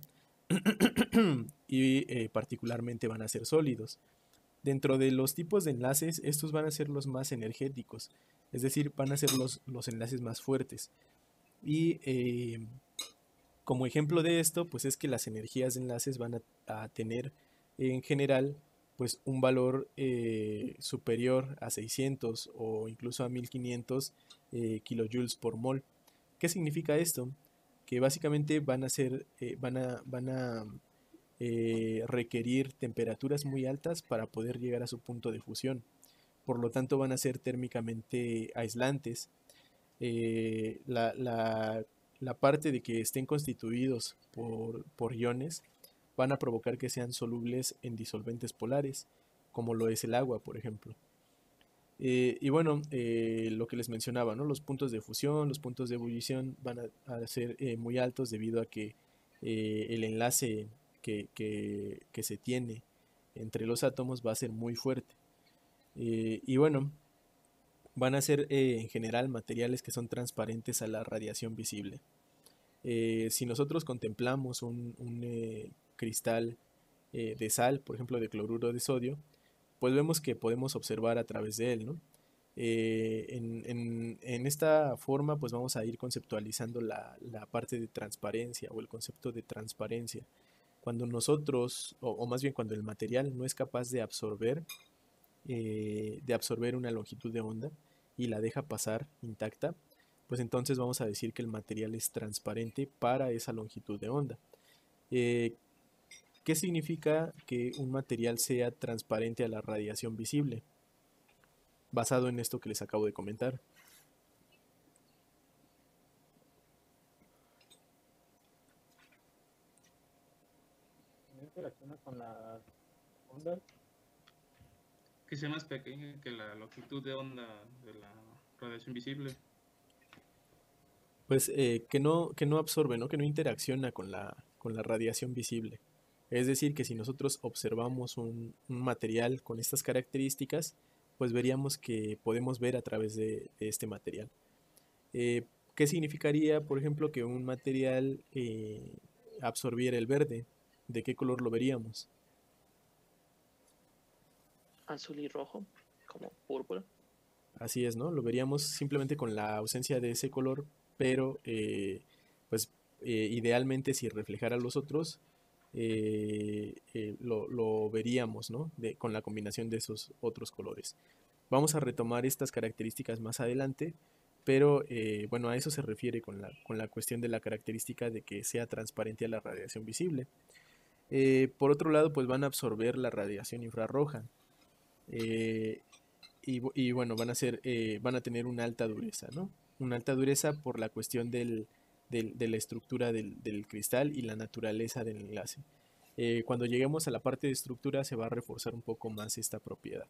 Speaker 1: y eh, particularmente van a ser sólidos. Dentro de los tipos de enlaces, estos van a ser los más energéticos, es decir, van a ser los, los enlaces más fuertes. Y eh, como ejemplo de esto, pues es que las energías de enlaces van a, a tener en general pues un valor eh, superior a seiscientos o incluso a mil quinientos eh, kilojoules por mol. ¿Qué significa esto? Que básicamente van a ser, eh, van a, van a eh, requerir temperaturas muy altas para poder llegar a su punto de fusión. Por lo tanto, van a ser térmicamente aislantes. Eh, la, la, la parte de que estén constituidos por, por iones van a provocar que sean solubles en disolventes polares, como lo es el agua, por ejemplo. Eh, y bueno, eh, lo que les mencionaba, ¿no? Los puntos de fusión, los puntos de ebullición van a, a ser eh, muy altos debido a que eh, el enlace que, que, que se tiene entre los átomos va a ser muy fuerte. Eh, y bueno, van a ser eh, en general materiales que son transparentes a la radiación visible. Eh, si nosotros contemplamos un, un eh, cristal eh, de sal, por ejemplo de cloruro de sodio, pues vemos que podemos observar a través de él, ¿no? Eh, en, en, en esta forma pues vamos a ir conceptualizando la, la parte de transparencia o el concepto de transparencia. Cuando nosotros, o, o más bien cuando el material no es capaz de absorber eh, de absorber una longitud de onda y la deja pasar intacta, pues entonces vamos a decir que el material es transparente para esa longitud de onda. Eh, ¿Qué significa que un material sea transparente a la radiación visible? Basado en esto que les acabo de comentar.
Speaker 6: Interacciona con las ondas.
Speaker 7: Que sea más pequeña que la longitud de onda de la radiación visible.
Speaker 1: Pues eh, que, no, que no absorbe, ¿no? Que no interacciona con la, con la radiación visible. Es decir, que si nosotros observamos un, un material con estas características, pues veríamos que podemos ver a través de, de este material. Eh, ¿Qué significaría, por ejemplo, que un material eh, absorbiera el verde, ¿de qué color lo veríamos?
Speaker 2: Azul y rojo, como púrpura.
Speaker 1: Así es, ¿no? Lo veríamos simplemente con la ausencia de ese color, pero eh, pues eh, idealmente si reflejara los otros, eh, eh, lo, lo veríamos, ¿no? De, con la combinación de esos otros colores. Vamos a retomar estas características más adelante, pero eh, bueno, a eso se refiere con la, con la cuestión de la característica de que sea transparente a la radiación visible. Eh, por otro lado, pues van a absorber la radiación infrarroja. Eh, y, y, bueno, van a, ser, eh, van a tener una alta dureza, ¿no? Una alta dureza por la cuestión del, del, de la estructura del, del, cristal y la naturaleza del enlace. Eh, cuando lleguemos a la parte de estructura se va a reforzar un poco más esta propiedad.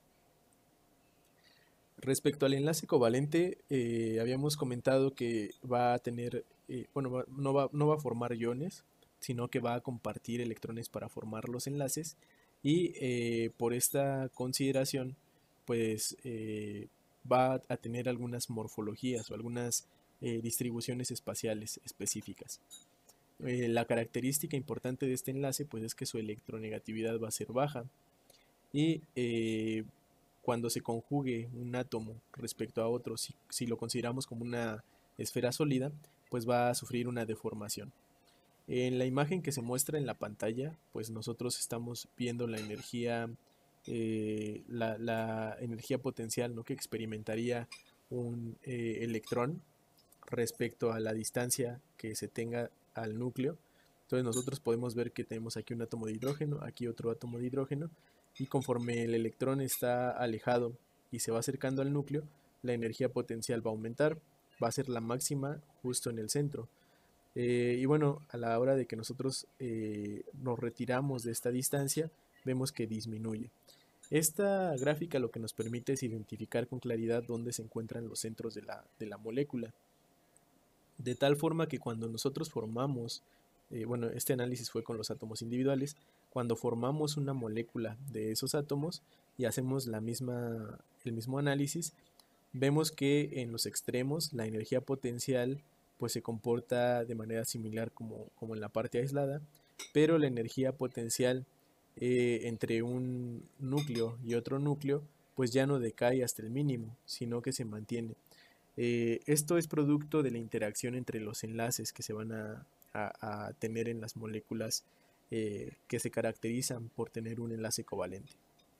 Speaker 1: Respecto al enlace covalente, eh, habíamos comentado que va a tener, eh, bueno, va, no, va, no va a formar iones, sino que va a compartir electrones para formar los enlaces, y eh, por esta consideración, pues eh, va a tener algunas morfologías o algunas eh, distribuciones espaciales específicas. Eh, la característica importante de este enlace, pues es que su electronegatividad va a ser baja, y eh, cuando se conjugue un átomo respecto a otro, si, si lo consideramos como una esfera sólida, pues va a sufrir una deformación. En la imagen que se muestra en la pantalla, pues nosotros estamos viendo la energía, eh, la, la energía potencial, ¿no?, que experimentaría un eh, electrón respecto a la distancia que se tenga al núcleo. Entonces nosotros podemos ver que tenemos aquí un átomo de hidrógeno, aquí otro átomo de hidrógeno, y conforme el electrón está alejado y se va acercando al núcleo, la energía potencial va a aumentar, va a ser la máxima justo en el centro. Eh, y bueno, a la hora de que nosotros eh, nos retiramos de esta distancia, vemos que disminuye. Esta gráfica lo que nos permite es identificar con claridad dónde se encuentran los centros de la, de la molécula. De tal forma que cuando nosotros formamos, eh, bueno, este análisis fue con los átomos individuales, cuando formamos una molécula de esos átomos y hacemos la misma, el mismo análisis, vemos que en los extremos la energía potencial pues se comporta de manera similar como, como en la parte aislada, pero la energía potencial eh, entre un núcleo y otro núcleo pues ya no decae hasta el mínimo, sino que se mantiene. Eh, esto es producto de la interacción entre los enlaces que se van a, a, a tener en las moléculas eh, que se caracterizan por tener un enlace covalente.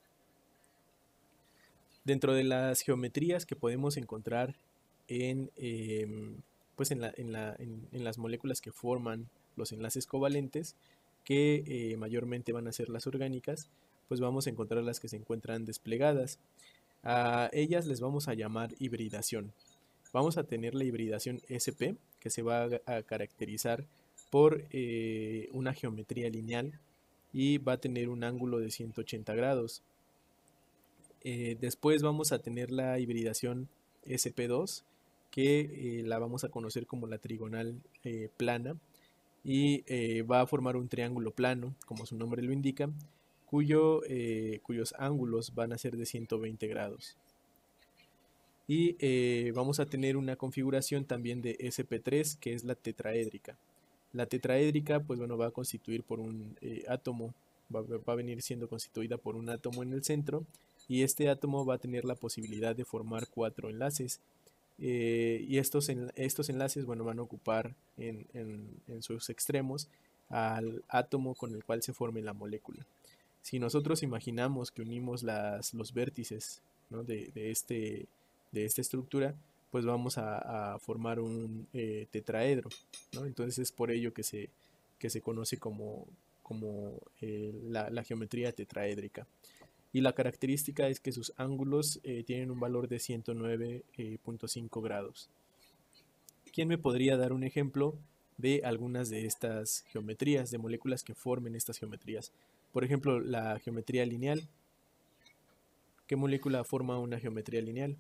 Speaker 1: Dentro de las geometrías que podemos encontrar en, eh, pues en, la, en, la, en, en las moléculas que forman los enlaces covalentes, que eh, mayormente van a ser las orgánicas, pues vamos a encontrar las que se encuentran desplegadas. A ellas les vamos a llamar hibridación. Vamos a tener la hibridación S P, que se va a, a caracterizar por eh, una geometría lineal y va a tener un ángulo de ciento ochenta grados. Eh, después vamos a tener la hibridación S P dos, que eh, la vamos a conocer como la trigonal eh, plana, y eh, va a formar un triángulo plano, como su nombre lo indica, cuyo, eh, cuyos ángulos van a ser de ciento veinte grados. Y eh, vamos a tener una configuración también de S P tres, que es la tetraédrica. La tetraédrica, pues bueno, va a constituir por un eh, átomo, va, va a venir siendo constituida por un átomo en el centro, y este átomo va a tener la posibilidad de formar cuatro enlaces. Eh, y estos, en, estos enlaces, bueno, van a ocupar en, en, en sus extremos al átomo con el cual se forme la molécula. Si nosotros imaginamos que unimos las, los vértices, ¿no?, de, de, este, de esta estructura, pues vamos a, a formar un eh, tetraedro, ¿no? Entonces es por ello que se, que se conoce como, como eh, la, la geometría tetraédrica. Y la característica es que sus ángulos eh, tienen un valor de ciento nueve punto cinco grados. ¿Quién me podría dar un ejemplo de algunas de estas geometrías, de moléculas que formen estas geometrías? Por ejemplo, la geometría lineal. ¿Qué molécula forma una geometría lineal?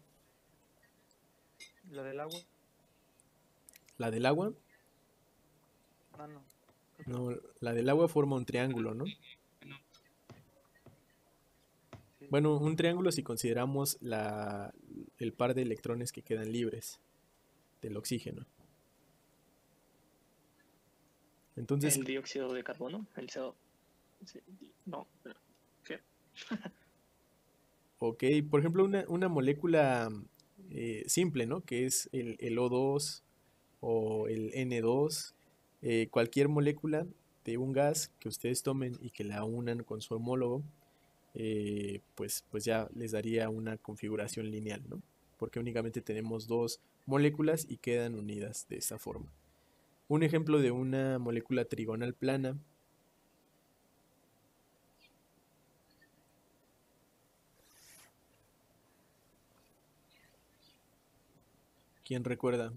Speaker 8: ¿La del agua?
Speaker 1: ¿La del agua?
Speaker 8: Ah, no.
Speaker 1: No, la del agua forma un triángulo, ¿no? Bueno, un triángulo si consideramos la, el par de electrones que quedan libres del oxígeno. Entonces,
Speaker 2: El dióxido de carbono, el C O. Sí, no, pero, ¿qué?
Speaker 1: ok, por ejemplo, una, una molécula eh, simple, ¿no? Que es el, el O dos o el N dos, eh, cualquier molécula de un gas que ustedes tomen y que la unan con su homólogo, eh, pues, pues ya les daría una configuración lineal, ¿no? Porque únicamente tenemos dos moléculas y quedan unidas de esta forma. Un ejemplo de una molécula trigonal plana. ¿Quién recuerda?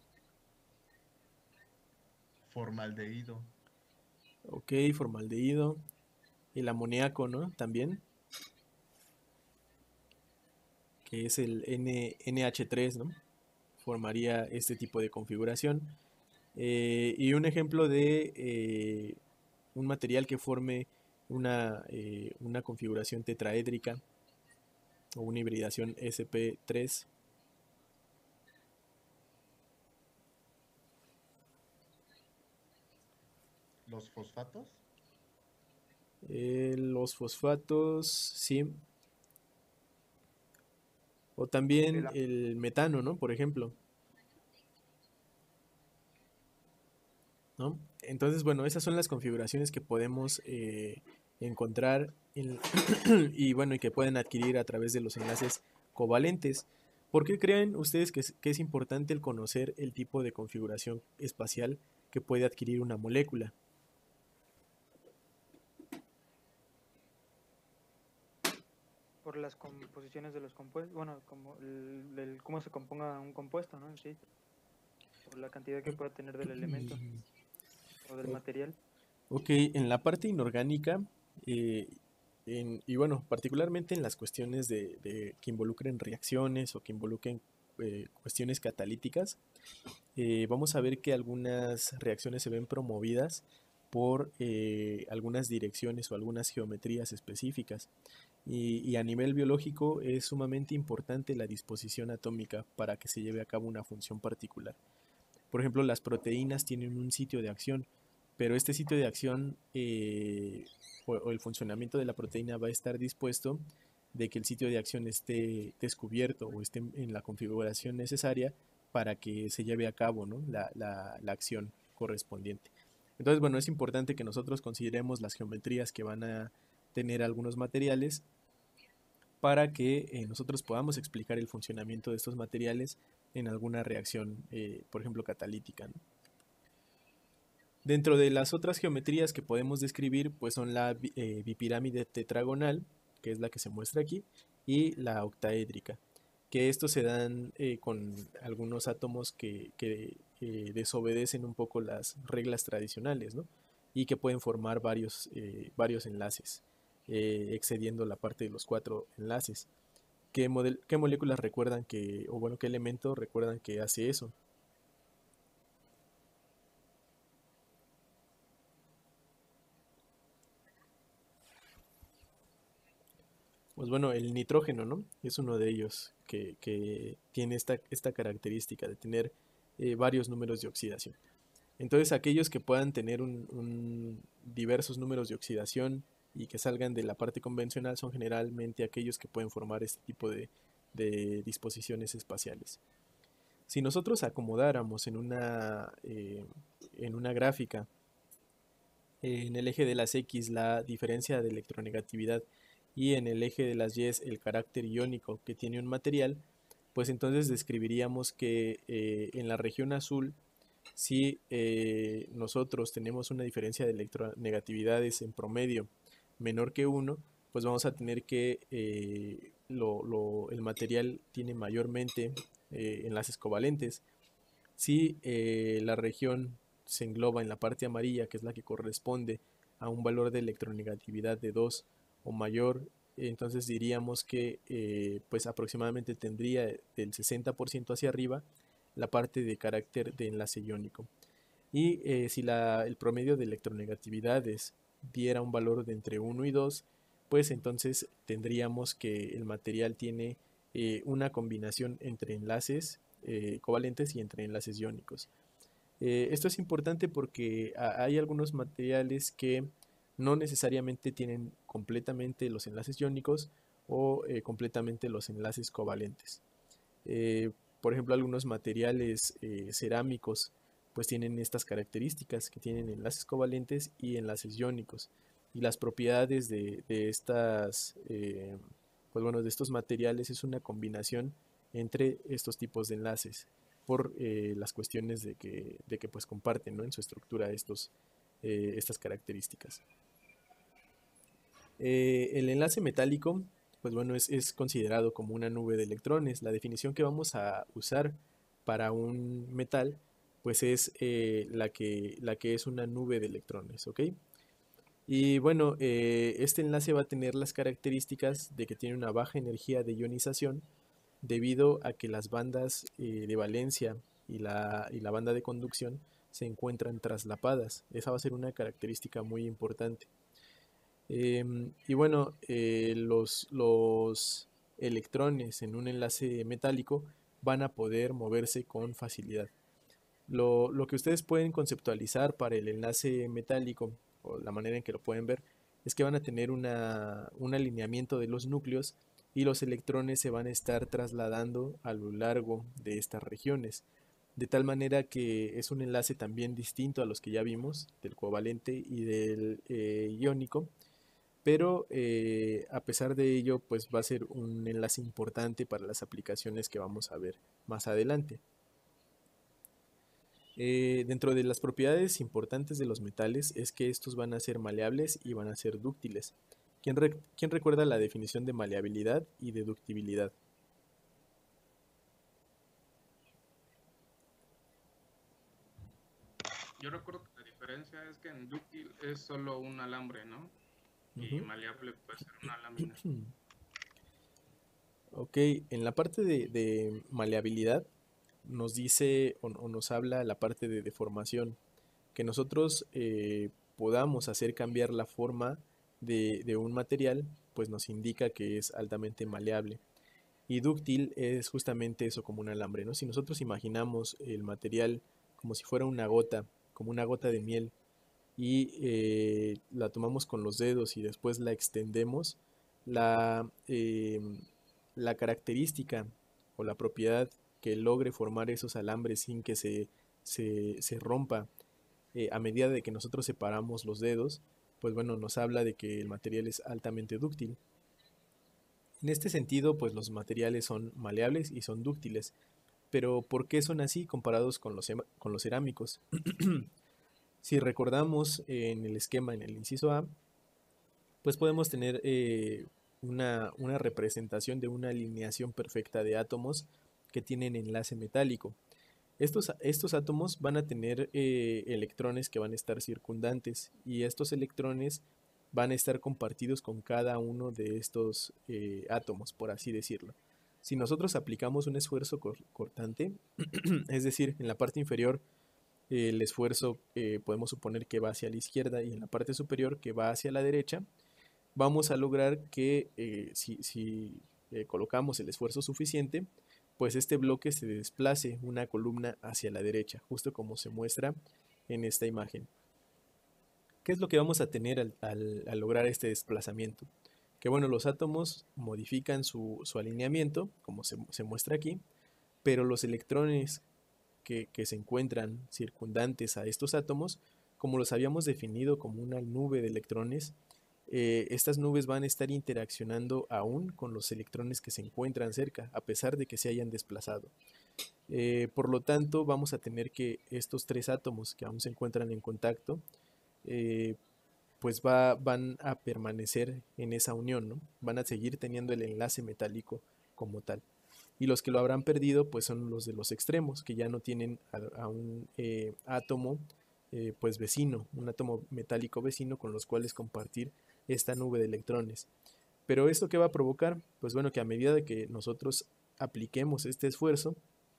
Speaker 9: Formaldehído.
Speaker 1: Ok, formaldehído. El amoníaco, ¿no? También. Que es el N, NH3, ¿no? Formaría este tipo de configuración. Eh, y un ejemplo de eh, un material que forme una, eh, una configuración tetraédrica o una hibridación S P tres.
Speaker 9: ¿Los fosfatos?
Speaker 1: Eh, los fosfatos, sí. O también el metano, ¿no? Por ejemplo. ¿No? Entonces, bueno, esas son las configuraciones que podemos eh, encontrar en- y bueno, y que pueden adquirir a través de los enlaces covalentes. ¿Por qué creen ustedes que es, que es importante el conocer el tipo de configuración espacial que puede adquirir una molécula?
Speaker 8: Por las composiciones de los compuestos, bueno, como el, el- cómo se componga un compuesto, ¿no? En sí, por la cantidad que pueda tener del elemento o del
Speaker 1: O-
Speaker 8: material.
Speaker 1: Ok, en la parte inorgánica, eh, en- y bueno, particularmente en las cuestiones de, de que involucren reacciones o que involucren eh, cuestiones catalíticas, eh, vamos a ver que algunas reacciones se ven promovidas por eh, algunas direcciones o algunas geometrías específicas. Y, y a nivel biológico es sumamente importante la disposición atómica para que se lleve a cabo una función particular. Por ejemplo, las proteínas tienen un sitio de acción, pero este sitio de acción eh, o, o el funcionamiento de la proteína va a estar dispuesto de que el sitio de acción esté descubierto o esté en la configuración necesaria para que se lleve a cabo, ¿no? la, la, la acción correspondiente. Entonces, bueno, es importante que nosotros consideremos las geometrías que van a tener algunos materiales para que eh, nosotros podamos explicar el funcionamiento de estos materiales en alguna reacción, eh, por ejemplo, catalítica, ¿no? Dentro de las otras geometrías que podemos describir, pues son la bi- eh, bipirámide tetragonal, que es la que se muestra aquí, y la octaédrica, que estos se dan eh, con algunos átomos que, que, eh, desobedecen un poco las reglas tradicionales, ¿no? Y que pueden formar varios, eh, varios enlaces, eh, excediendo la parte de los cuatro enlaces. ¿Qué, model- qué moléculas recuerdan que, o bueno, qué elemento recuerdan que hace eso? Pues bueno, el nitrógeno, ¿no? Es uno de ellos que, que tiene esta, esta característica de tener eh, varios números de oxidación. Entonces, aquellos que puedan tener un, un diversos números de oxidación y que salgan de la parte convencional son generalmente aquellos que pueden formar este tipo de, de disposiciones espaciales. Si nosotros acomodáramos en una, eh, en una gráfica eh, en el eje de las X la diferencia de electronegatividad y en el eje de las Y el carácter iónico que tiene un material, pues entonces describiríamos que eh, en la región azul, si eh, nosotros tenemos una diferencia de electronegatividades en promedio menor que uno, pues vamos a tener que eh, lo, lo, el material tiene mayormente eh, enlaces covalentes. Si eh, la región se engloba en la parte amarilla, que es la que corresponde a un valor de electronegatividad de dos o mayor, entonces diríamos que eh, pues aproximadamente tendría del sesenta por ciento hacia arriba la parte de carácter de enlace iónico. Y eh, si la, el promedio de electronegatividades diera un valor de entre uno y dos, pues entonces tendríamos que el material tiene eh, una combinación entre enlaces eh, covalentes y entre enlaces iónicos. Eh, esto es importante porque a- hay algunos materiales que no necesariamente tienen completamente los enlaces iónicos o eh, completamente los enlaces covalentes. Eh, por ejemplo, algunos materiales eh, cerámicos pues tienen estas características que tienen enlaces covalentes y enlaces iónicos. Y las propiedades de, de estas, eh, pues bueno, de estos materiales es una combinación entre estos tipos de enlaces por eh, las cuestiones de que, de que pues comparten, ¿no?, en su estructura estos, eh, estas características. Eh, el enlace metálico, pues bueno, es, es considerado como una nube de electrones. La definición que vamos a usar para un metal, pues es eh, la que, la que es una nube de electrones, ¿ok? Y bueno, eh, este enlace va a tener las características de que tiene una baja energía de ionización debido a que las bandas eh, de valencia y la, y la banda de conducción se encuentran traslapadas. Esa va a ser una característica muy importante. Em, y bueno, eh, los, los electrones en un enlace metálico van a poder moverse con facilidad. Lo, lo que ustedes pueden conceptualizar para el enlace metálico, o la manera en que lo pueden ver, es que van a tener una, un alineamiento de los núcleos y los electrones se van a estar trasladando a lo largo de estas regiones. De tal manera que es un enlace también distinto a los que ya vimos, del covalente y del eh, iónico, pero eh, a pesar de ello, pues va a ser un enlace importante para las aplicaciones que vamos a ver más adelante. Eh, dentro de las propiedades importantes de los metales es que estos van a ser maleables y van a ser dúctiles. ¿Quién, re- quién recuerda la definición de maleabilidad y de ductibilidad?
Speaker 7: Yo recuerdo que la diferencia es que en dúctil es solo un alambre, ¿no? Y
Speaker 1: Ujú.
Speaker 7: maleable puede ser una lámina.
Speaker 1: Ok, en la parte de, de maleabilidad nos dice o, o nos habla la parte de deformación, que nosotros eh, podamos hacer cambiar la forma de, de un material, pues nos indica que es altamente maleable. Y dúctil es justamente eso, como un alambre, ¿no? Si nosotros imaginamos el material como si fuera una gota, como una gota de miel, y eh, la tomamos con los dedos y después la extendemos, la, eh, la característica o la propiedad que logre formar esos alambres sin que se, se, se rompa eh, a medida de que nosotros separamos los dedos, pues bueno, nos habla de que el material es altamente dúctil. En este sentido, pues los materiales son maleables y son dúctiles. Pero ¿por qué son así comparados con los, ema- con los cerámicos? Si recordamos en el esquema, en el inciso A, pues podemos tener eh, una, una representación de una alineación perfecta de átomos que tienen enlace metálico. Estos, estos átomos van a tener eh, electrones que van a estar circundantes y estos electrones van a estar compartidos con cada uno de estos eh, átomos, por así decirlo. Si nosotros aplicamos un esfuerzo cor- cortante, es decir, en la parte inferior eh, el esfuerzo eh, podemos suponer que va hacia la izquierda y en la parte superior que va hacia la derecha, vamos a lograr que eh, si, si eh, colocamos el esfuerzo suficiente, pues este bloque se desplace una columna hacia la derecha, justo como se muestra en esta imagen. ¿Qué es lo que vamos a tener al, al- al lograr este desplazamiento? Que bueno, los átomos modifican su, su alineamiento, como se, se muestra aquí, pero los electrones que, que se encuentran circundantes a estos átomos, como los habíamos definido como una nube de electrones, eh, estas nubes van a estar interaccionando aún con los electrones que se encuentran cerca, a pesar de que se hayan desplazado. Eh, por lo tanto, vamos a tener que estos tres átomos que aún se encuentran en contacto, eh, pues va, van a permanecer en esa unión, ¿no? Van a seguir teniendo el enlace metálico como tal. Y los que lo habrán perdido, pues son los de los extremos, que ya no tienen a, a un eh, átomo eh, pues vecino, un átomo metálico vecino con los cuales compartir esta nube de electrones. Pero ¿esto qué va a provocar? Pues bueno, que a medida de que nosotros apliquemos este esfuerzo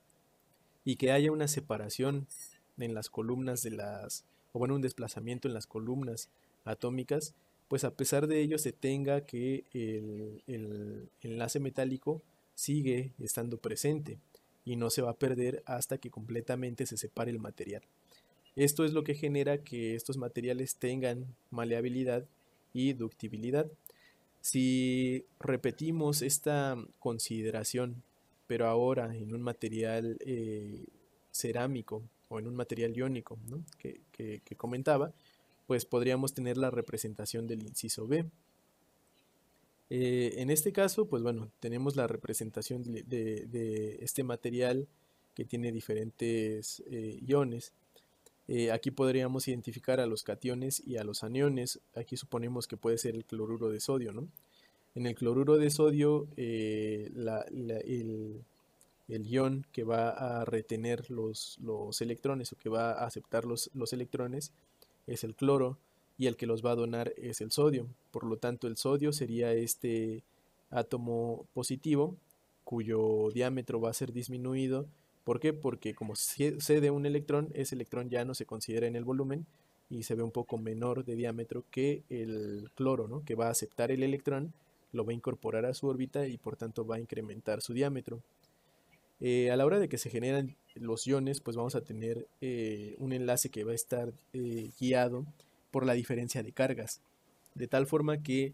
Speaker 1: y que haya una separación en las columnas de las, o bueno, un desplazamiento en las columnas atómicas, pues a pesar de ello se tenga que el, el enlace metálico sigue estando presente y no se va a perder hasta que completamente se separe el material. Esto es lo que genera que estos materiales tengan maleabilidad y ductibilidad. Si repetimos esta consideración, pero ahora en un material eh, cerámico o en un material iónico, ¿no? que, que, que comentaba, pues podríamos tener la representación del inciso B. Eh, en este caso, pues bueno, tenemos la representación de, de, de este material que tiene diferentes eh, iones. Eh, aquí podríamos identificar a los cationes y a los aniones. Aquí suponemos que puede ser el cloruro de sodio, ¿no? En el cloruro de sodio, eh, la, la, el, el ion que va a retener los, los electrones o que va a aceptar los, los electrones es el cloro, y el que los va a donar es el sodio. Por lo tanto, el sodio sería este átomo positivo cuyo diámetro va a ser disminuido. ¿Por qué? Porque como cede un electrón, ese electrón ya no se considera en el volumen y se ve un poco menor de diámetro que el cloro, ¿no? Que va a aceptar el electrón, lo va a incorporar a su órbita y por tanto va a incrementar su diámetro. Eh, a la hora de que se generan los iones, pues vamos a tener eh, un enlace que va a estar eh, guiado por la diferencia de cargas, de tal forma que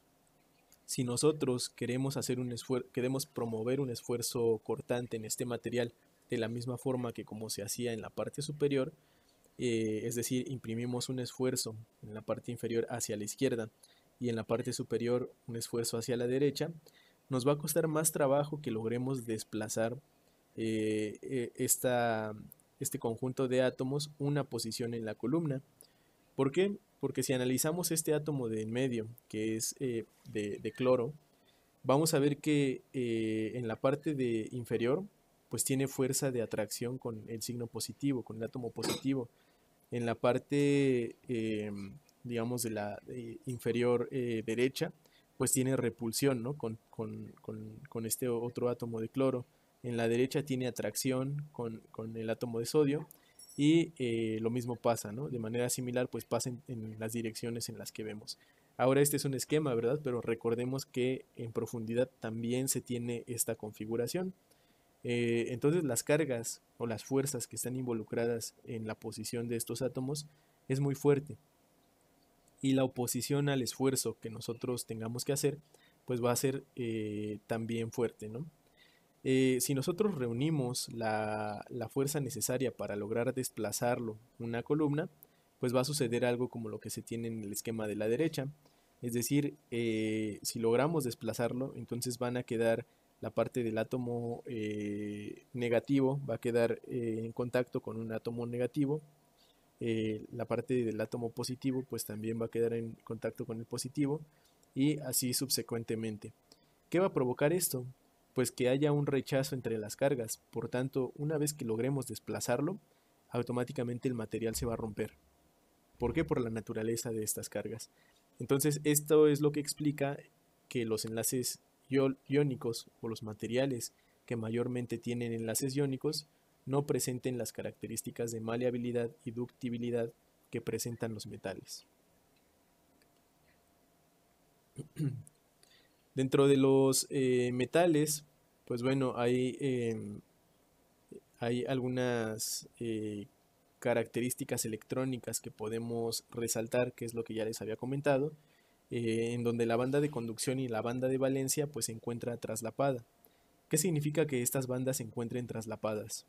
Speaker 1: si nosotros queremos hacer un esfuerzo, queremos promover un esfuerzo cortante en este material de la misma forma que como se hacía en la parte superior, eh, es decir, imprimimos un esfuerzo en la parte inferior hacia la izquierda y en la parte superior un esfuerzo hacia la derecha, nos va a costar más trabajo que logremos desplazar eh, eh, esta, este conjunto de átomos una posición en la columna. ¿Por qué? Porque si analizamos este átomo de en medio, que es eh, de, de cloro, vamos a ver que eh, en la parte de inferior, pues tiene fuerza de atracción con el signo positivo, con el átomo positivo. En la parte, eh, digamos, de la eh, inferior eh, derecha, pues tiene repulsión, ¿no? Con, con, con, con este otro átomo de cloro. En la derecha tiene atracción con, con el átomo de sodio. Y eh, lo mismo pasa, ¿no? De manera similar, pues pasa en, en las direcciones en las que vemos. Ahora este es un esquema, ¿verdad? Pero recordemos que en profundidad también se tiene esta configuración. Eh, entonces las cargas o las fuerzas que están involucradas en la posición de estos átomos es muy fuerte. Y la oposición al esfuerzo que nosotros tengamos que hacer, pues va a ser eh, también fuerte, ¿no? Eh, si nosotros reunimos la, la fuerza necesaria para lograr desplazarlo una columna, pues va a suceder algo como lo que se tiene en el esquema de la derecha. Es decir, eh, si logramos desplazarlo, entonces van a quedar la parte del átomo eh, negativo, va a quedar eh, en contacto con un átomo negativo. Eh, la parte del átomo positivo pues también va a quedar en contacto con el positivo y así subsecuentemente. ¿Qué va a provocar esto? Pues que haya un rechazo entre las cargas. Por tanto, una vez que logremos desplazarlo, automáticamente el material se va a romper. ¿Por qué? Por la naturaleza de estas cargas. Entonces, esto es lo que explica que los enlaces iónicos o los materiales que mayormente tienen enlaces iónicos no presenten las características de maleabilidad y ductibilidad que presentan los metales. Dentro de los eh, metales, pues bueno, hay, eh, hay algunas eh, características electrónicas que podemos resaltar, que es lo que ya les había comentado, eh, en donde la banda de conducción y la banda de valencia pues se encuentra traslapada. ¿Qué significa que estas bandas se encuentren traslapadas?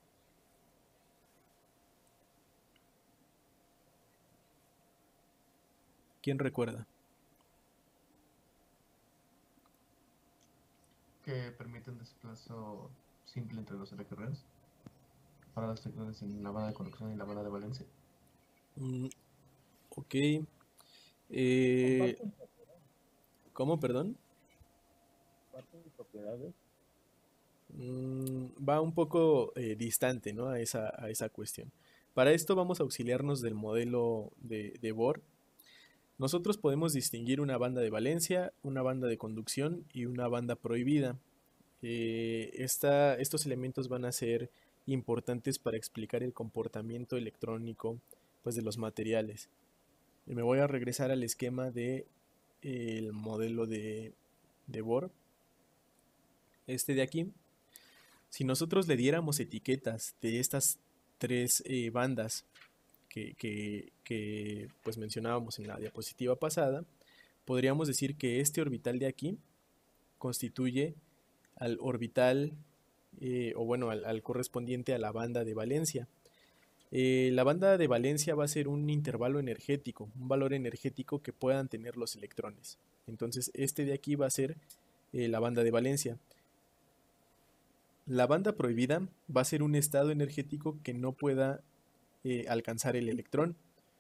Speaker 1: ¿Quién recuerda?
Speaker 9: Que permite un desplazo simple entre los electrones para los electrones en la banda de conducción y la banda de valencia.
Speaker 1: Mm, ok. Eh, ¿Cómo, perdón?
Speaker 6: propiedades.
Speaker 1: Mm, va un poco eh, distante, ¿no? a, esa, a esa cuestión. Para esto vamos a auxiliarnos del modelo de, de Bohr. Nosotros podemos distinguir una banda de valencia, una banda de conducción y una banda prohibida. Eh, esta, estos elementos van a ser importantes para explicar el comportamiento electrónico pues, de los materiales. Y me voy a regresar al esquema de, eh, el modelo de, de Bohr. Este de aquí. Si nosotros le diéramos etiquetas de estas tres eh, bandas que, que, que, pues mencionábamos en la diapositiva pasada, podríamos decir que este orbital de aquí constituye al orbital, eh, o bueno, al, al correspondiente a la banda de valencia. Eh, la banda de valencia va a ser un intervalo energético, un valor energético que puedan tener los electrones. Entonces este de aquí va a ser eh, la banda de valencia. La banda prohibida va a ser un estado energético que no pueda eh, alcanzar el electrón.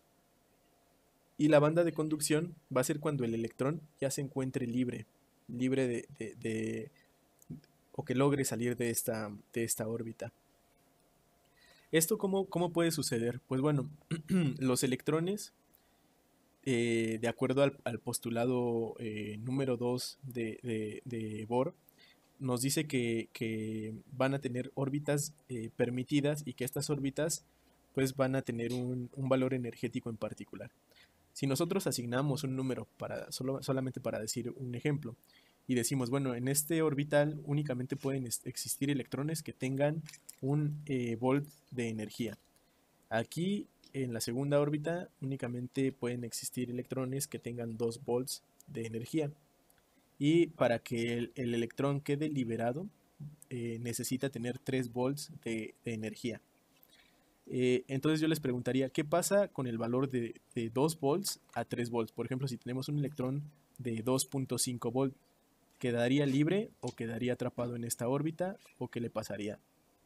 Speaker 1: Y la banda de conducción va a ser cuando el electrón ya se encuentre libre, libre de, de, de o que logre salir de esta, de esta órbita. ¿Esto cómo, cómo puede suceder? Pues bueno, los electrones, eh, de acuerdo al, al postulado eh, número dos de, de, de Bohr, nos dice que, que van a tener órbitas eh, permitidas y que estas órbitas pues van a tener un, un valor energético en particular. Si nosotros asignamos un número para, solo, solamente para decir un ejemplo, y decimos, bueno, en este orbital únicamente pueden existir electrones que tengan un eh, volt de energía. Aquí en la segunda órbita únicamente pueden existir electrones que tengan dos volts de energía. Y para que el, el electrón quede liberado eh, necesita tener tres volts de, de energía. Eh, entonces yo les preguntaría, ¿qué pasa con el valor de, de dos volts a tres volts? Por ejemplo, si tenemos un electrón de dos punto cinco volts, ¿quedaría libre o quedaría atrapado en esta órbita o qué le pasaría?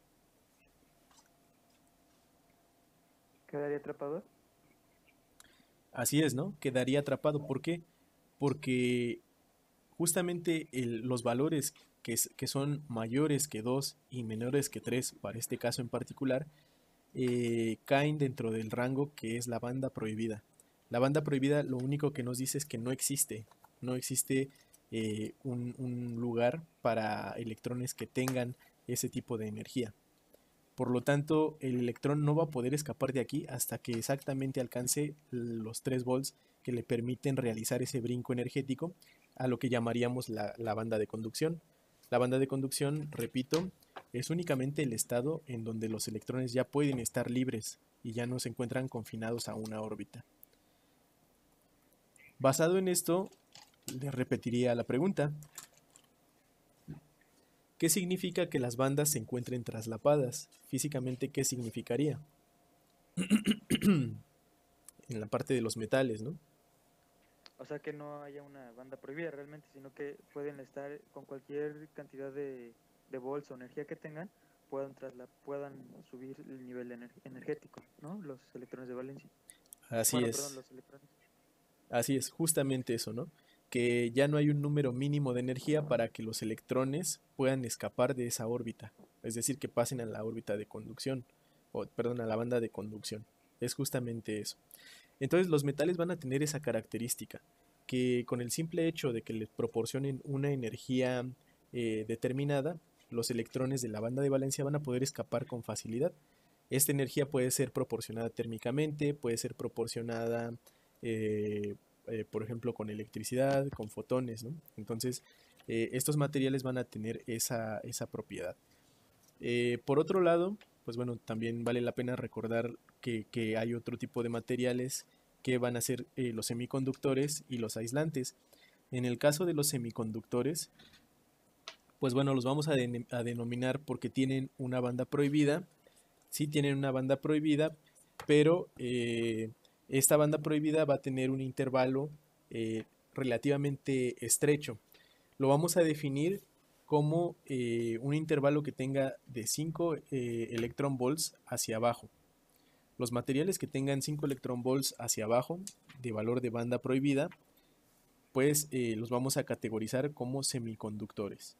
Speaker 8: ¿Quedaría atrapado?
Speaker 1: Así es, ¿no? Quedaría atrapado. ¿Por qué? Porque justamente el, los valores que, que son mayores que dos y menores que tres, para este caso en particular, eh, caen dentro del rango que es la banda prohibida. La banda prohibida lo único que nos dice es que no existe, no existe eh, un, un lugar para electrones que tengan ese tipo de energía. Por lo tanto, el electrón no va a poder escapar de aquí hasta que exactamente alcance los tres volts que le permiten realizar ese brinco energético a lo que llamaríamos la, la banda de conducción. La banda de conducción, repito, es únicamente el estado en donde los electrones ya pueden estar libres y ya no se encuentran confinados a una órbita. Basado en esto, les repetiría la pregunta. ¿Qué significa que las bandas se encuentren traslapadas? Físicamente, ¿qué significaría? En la parte de los metales, ¿no?
Speaker 8: O sea, que no haya una banda prohibida realmente, sino que pueden estar con cualquier cantidad de, de volts o energía que tengan, puedan, trasla puedan subir el nivel ener energético, ¿no? Los electrones de valencia.
Speaker 1: Así
Speaker 8: bueno,
Speaker 1: es.
Speaker 8: Perdón, los electrones.
Speaker 1: Así es, justamente eso, ¿no? Que ya no hay un número mínimo de energía para que los electrones puedan escapar de esa órbita, es decir, que pasen a la órbita de conducción, o perdón, a la banda de conducción. Es justamente eso. Entonces los metales van a tener esa característica, que con el simple hecho de que les proporcionen una energía eh, determinada, los electrones de la banda de valencia van a poder escapar con facilidad. Esta energía puede ser proporcionada térmicamente, puede ser proporcionada eh, Eh, por ejemplo con electricidad, con fotones, ¿no? Entonces eh, estos materiales van a tener esa, esa propiedad. Eh, por otro lado, pues bueno, también vale la pena recordar que, que hay otro tipo de materiales que van a ser eh, los semiconductores y los aislantes. En el caso de los semiconductores, pues bueno, los vamos a, de, a denominar porque tienen una banda prohibida. Sí tienen una banda prohibida, pero eh, esta banda prohibida va a tener un intervalo eh, relativamente estrecho. Lo vamos a definir como eh, un intervalo que tenga de cinco eh, electron volts hacia abajo. Los materiales que tengan cinco electron volts hacia abajo de valor de banda prohibida, pues eh, los vamos a categorizar como semiconductores.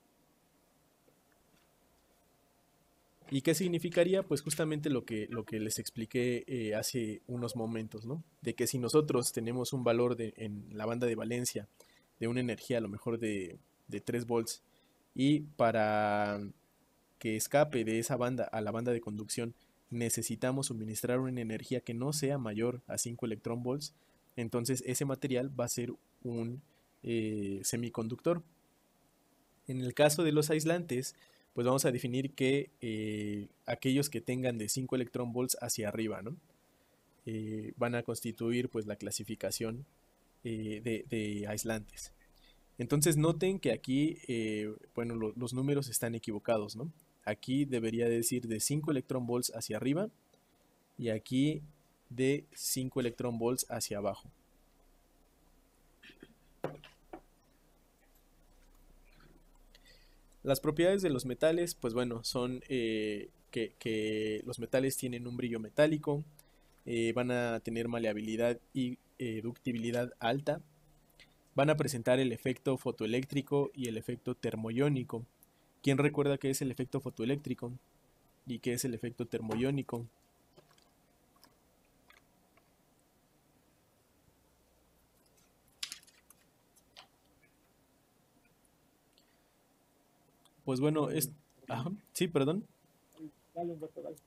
Speaker 1: ¿Y qué significaría? Pues justamente lo que, lo que les expliqué eh, hace unos momentos, ¿no? De que si nosotros tenemos un valor de, en la banda de valencia de una energía a lo mejor de, de tres volts y para que escape de esa banda a la banda de conducción necesitamos suministrar una energía que no sea mayor a cinco electron volts, entonces ese material va a ser un eh, semiconductor. En el caso de los aislantes, pues vamos a definir que eh, aquellos que tengan de cinco electron volts hacia arriba, ¿no? eh, van a constituir pues la clasificación eh, de, de aislantes. Entonces noten que aquí, eh, bueno, lo, los números están equivocados, ¿no? Aquí debería decir de cinco electron volts hacia arriba y aquí de cinco electron volts hacia abajo. Las propiedades de los metales, pues bueno, son eh, que, que los metales tienen un brillo metálico, eh, van a tener maleabilidad y eh, ductibilidad alta, van a presentar el efecto fotoeléctrico y el efecto termoiónico. ¿Quién recuerda qué es el efecto fotoeléctrico y qué es el efecto termoiónico? Pues bueno, es... Ajá, sí, perdón.
Speaker 6: Dale, Humberto, dale.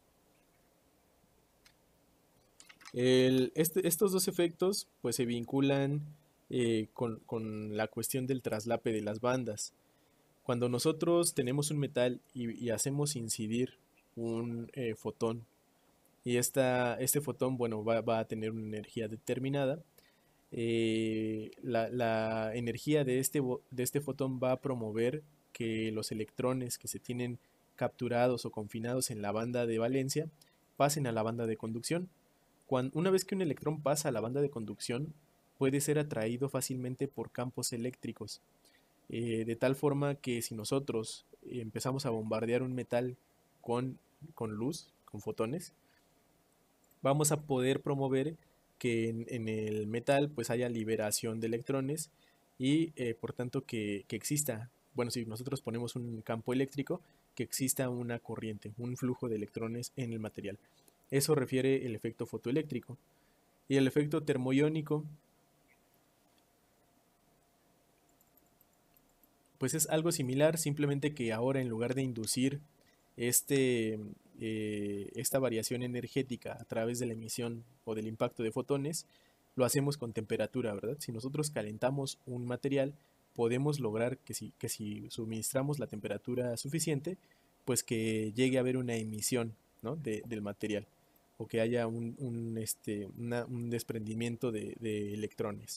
Speaker 1: El, este, estos dos efectos pues se vinculan eh, con, con la cuestión del traslape de las bandas. Cuando nosotros tenemos un metal y, y hacemos incidir un eh, fotón y esta, este fotón bueno, va, va a tener una energía determinada, eh, la, la energía de este, de este fotón va a promover que los electrones que se tienen capturados o confinados en la banda de valencia pasen a la banda de conducción. Cuando, una vez que un electrón pasa a la banda de conducción, puede ser atraído fácilmente por campos eléctricos, eh, de tal forma que si nosotros empezamos a bombardear un metal con, con luz, con fotones, vamos a poder promover que en, en el metal pues haya liberación de electrones y eh, por tanto que, que exista, bueno, si nosotros ponemos un campo eléctrico, que exista una corriente, un flujo de electrones en el material. Eso refiere el efecto fotoeléctrico. Y el efecto termoiónico, pues es algo similar, simplemente que ahora en lugar de inducir este, eh, esta variación energética a través de la emisión o del impacto de fotones, lo hacemos con temperatura, ¿verdad? Si nosotros calentamos un material, podemos lograr que si, que si suministramos la temperatura suficiente, pues que llegue a haber una emisión, ¿no? de, del material, o que haya un, un, este, una, un desprendimiento de, de electrones.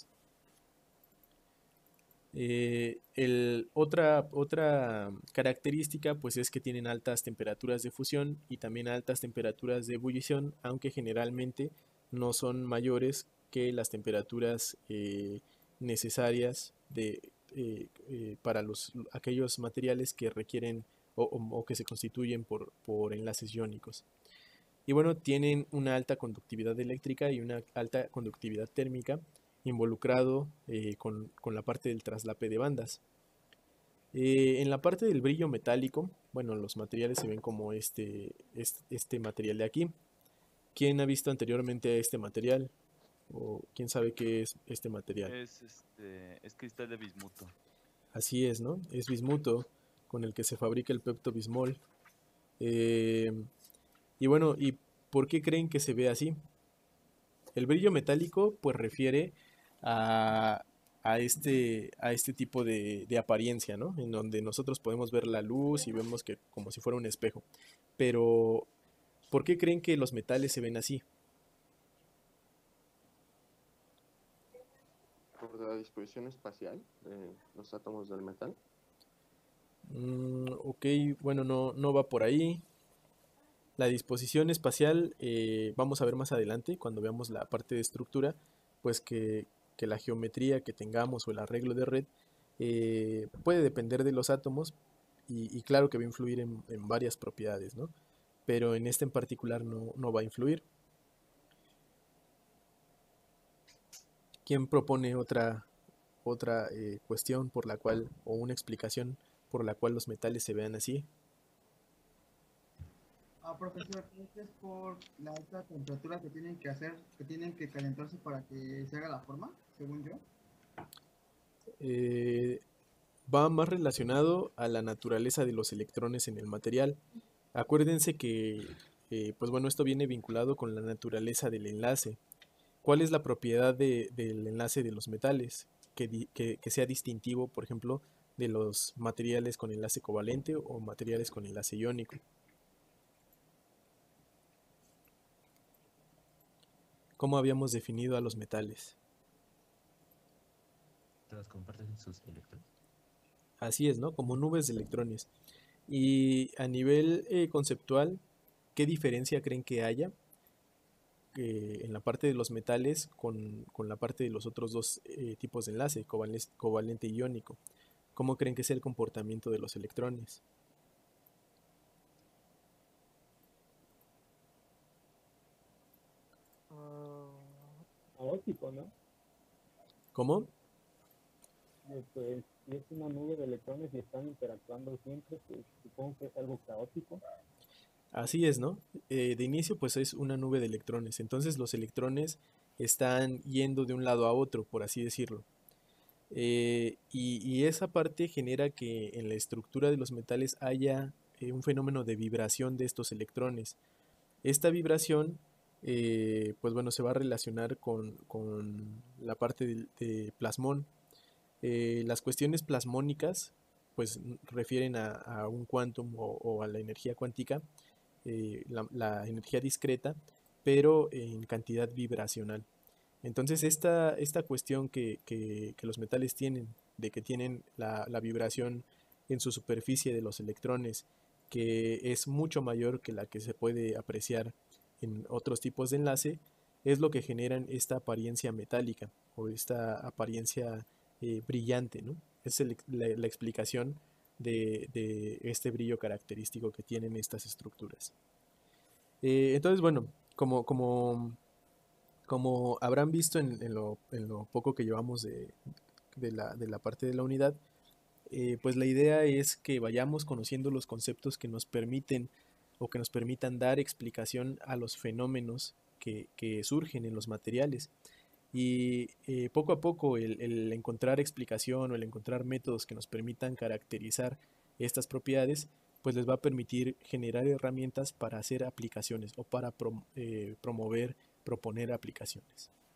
Speaker 1: Eh, el, otra, otra característica pues es que tienen altas temperaturas de fusión y también altas temperaturas de ebullición, aunque generalmente no son mayores que las temperaturas eh, necesarias de, eh, eh, para los, aquellos materiales que requieren o, o, o que se constituyen por, por enlaces iónicos. Y bueno, tienen una alta conductividad eléctrica y una alta conductividad térmica, involucrado eh, con, con la parte del traslape de bandas. Eh, en la parte del brillo metálico, bueno, los materiales se ven como este, este, este material de aquí. ¿Quién ha visto anteriormente este material? ¿O quién sabe qué es este material?
Speaker 4: Es, este, es cristal de bismuto.
Speaker 1: Así es, ¿no? Es bismuto con el que se fabrica el peptobismol. Eh, y bueno, ¿y por qué creen que se ve así? El brillo metálico pues refiere a, a, este, a este tipo de, de apariencia, ¿no? En donde nosotros podemos ver la luz y vemos que como si fuera un espejo. Pero, ¿por qué creen que los metales se ven así?
Speaker 3: Por la disposición espacial de los átomos del metal.
Speaker 1: Mm, ok, bueno, no, no va por ahí. La disposición espacial, eh, vamos a ver más adelante, cuando veamos la parte de estructura, pues que, que la geometría que tengamos o el arreglo de red eh, puede depender de los átomos y, y claro que va a influir en, en varias propiedades, ¿no? Pero en este en particular no, no va a influir. ¿Quién propone otra, otra eh, cuestión por la cual, o una explicación por la cual los metales se vean así?
Speaker 10: Ah, profesor, es por la alta temperatura que tienen que hacer, que tienen que calentarse para que se haga la forma, según yo.
Speaker 1: Eh, va más relacionado a la naturaleza de los electrones en el material. Acuérdense que, eh, pues bueno, esto viene vinculado con la naturaleza del enlace. ¿Cuál es la propiedad de, del enlace de los metales? Que, di, que, que sea distintivo, por ejemplo, de los materiales con enlace covalente o materiales con enlace iónico. ¿cómo habíamos definido a los metales?
Speaker 11: Todos comparten sus electrones.
Speaker 1: Así es, ¿no? Como nubes de electrones. Y a nivel eh, conceptual, ¿qué diferencia creen que haya eh, en la parte de los metales con, con la parte de los otros dos eh, tipos de enlace, covalente, covalente y iónico? ¿Cómo creen que sea el comportamiento de los electrones?
Speaker 6: Caótico, ¿no?
Speaker 1: ¿Cómo?
Speaker 6: Eh, Pues si es una nube de electrones y están interactuando siempre, pues supongo que es algo caótico.
Speaker 1: Así es, ¿no? Eh, de inicio, pues es una nube de electrones. Entonces los electrones están yendo de un lado a otro, por así decirlo. Eh, y, y esa parte genera que en la estructura de los metales haya eh, un fenómeno de vibración de estos electrones. Esta vibración, eh, pues bueno, se va a relacionar con, con la parte de, de plasmón. Eh, las cuestiones plasmónicas, pues n- refieren a, a un quantum o, o a la energía cuántica, eh, la, la energía discreta, pero en cantidad vibracional. Entonces esta, esta cuestión que, que- que los metales tienen, de que tienen la, la vibración en su superficie de los electrones, que es mucho mayor que la que se puede apreciar en otros tipos de enlace, es lo que generan esta apariencia metálica o esta apariencia eh, brillante, ¿no? Es el- la, la explicación de, de este brillo característico que tienen estas estructuras. Eh, entonces, bueno, como, como como habrán visto en, en lo, en lo poco que llevamos de, de la, de la parte de la unidad, eh, pues la idea es que vayamos conociendo los conceptos que nos permiten o que nos permitan dar explicación a los fenómenos que, que surgen en los materiales. Y eh, poco a poco el, el encontrar explicación o el encontrar métodos que nos permitan caracterizar estas propiedades, pues les va a permitir generar herramientas para hacer aplicaciones o para prom- eh, promover, proponer aplicaciones.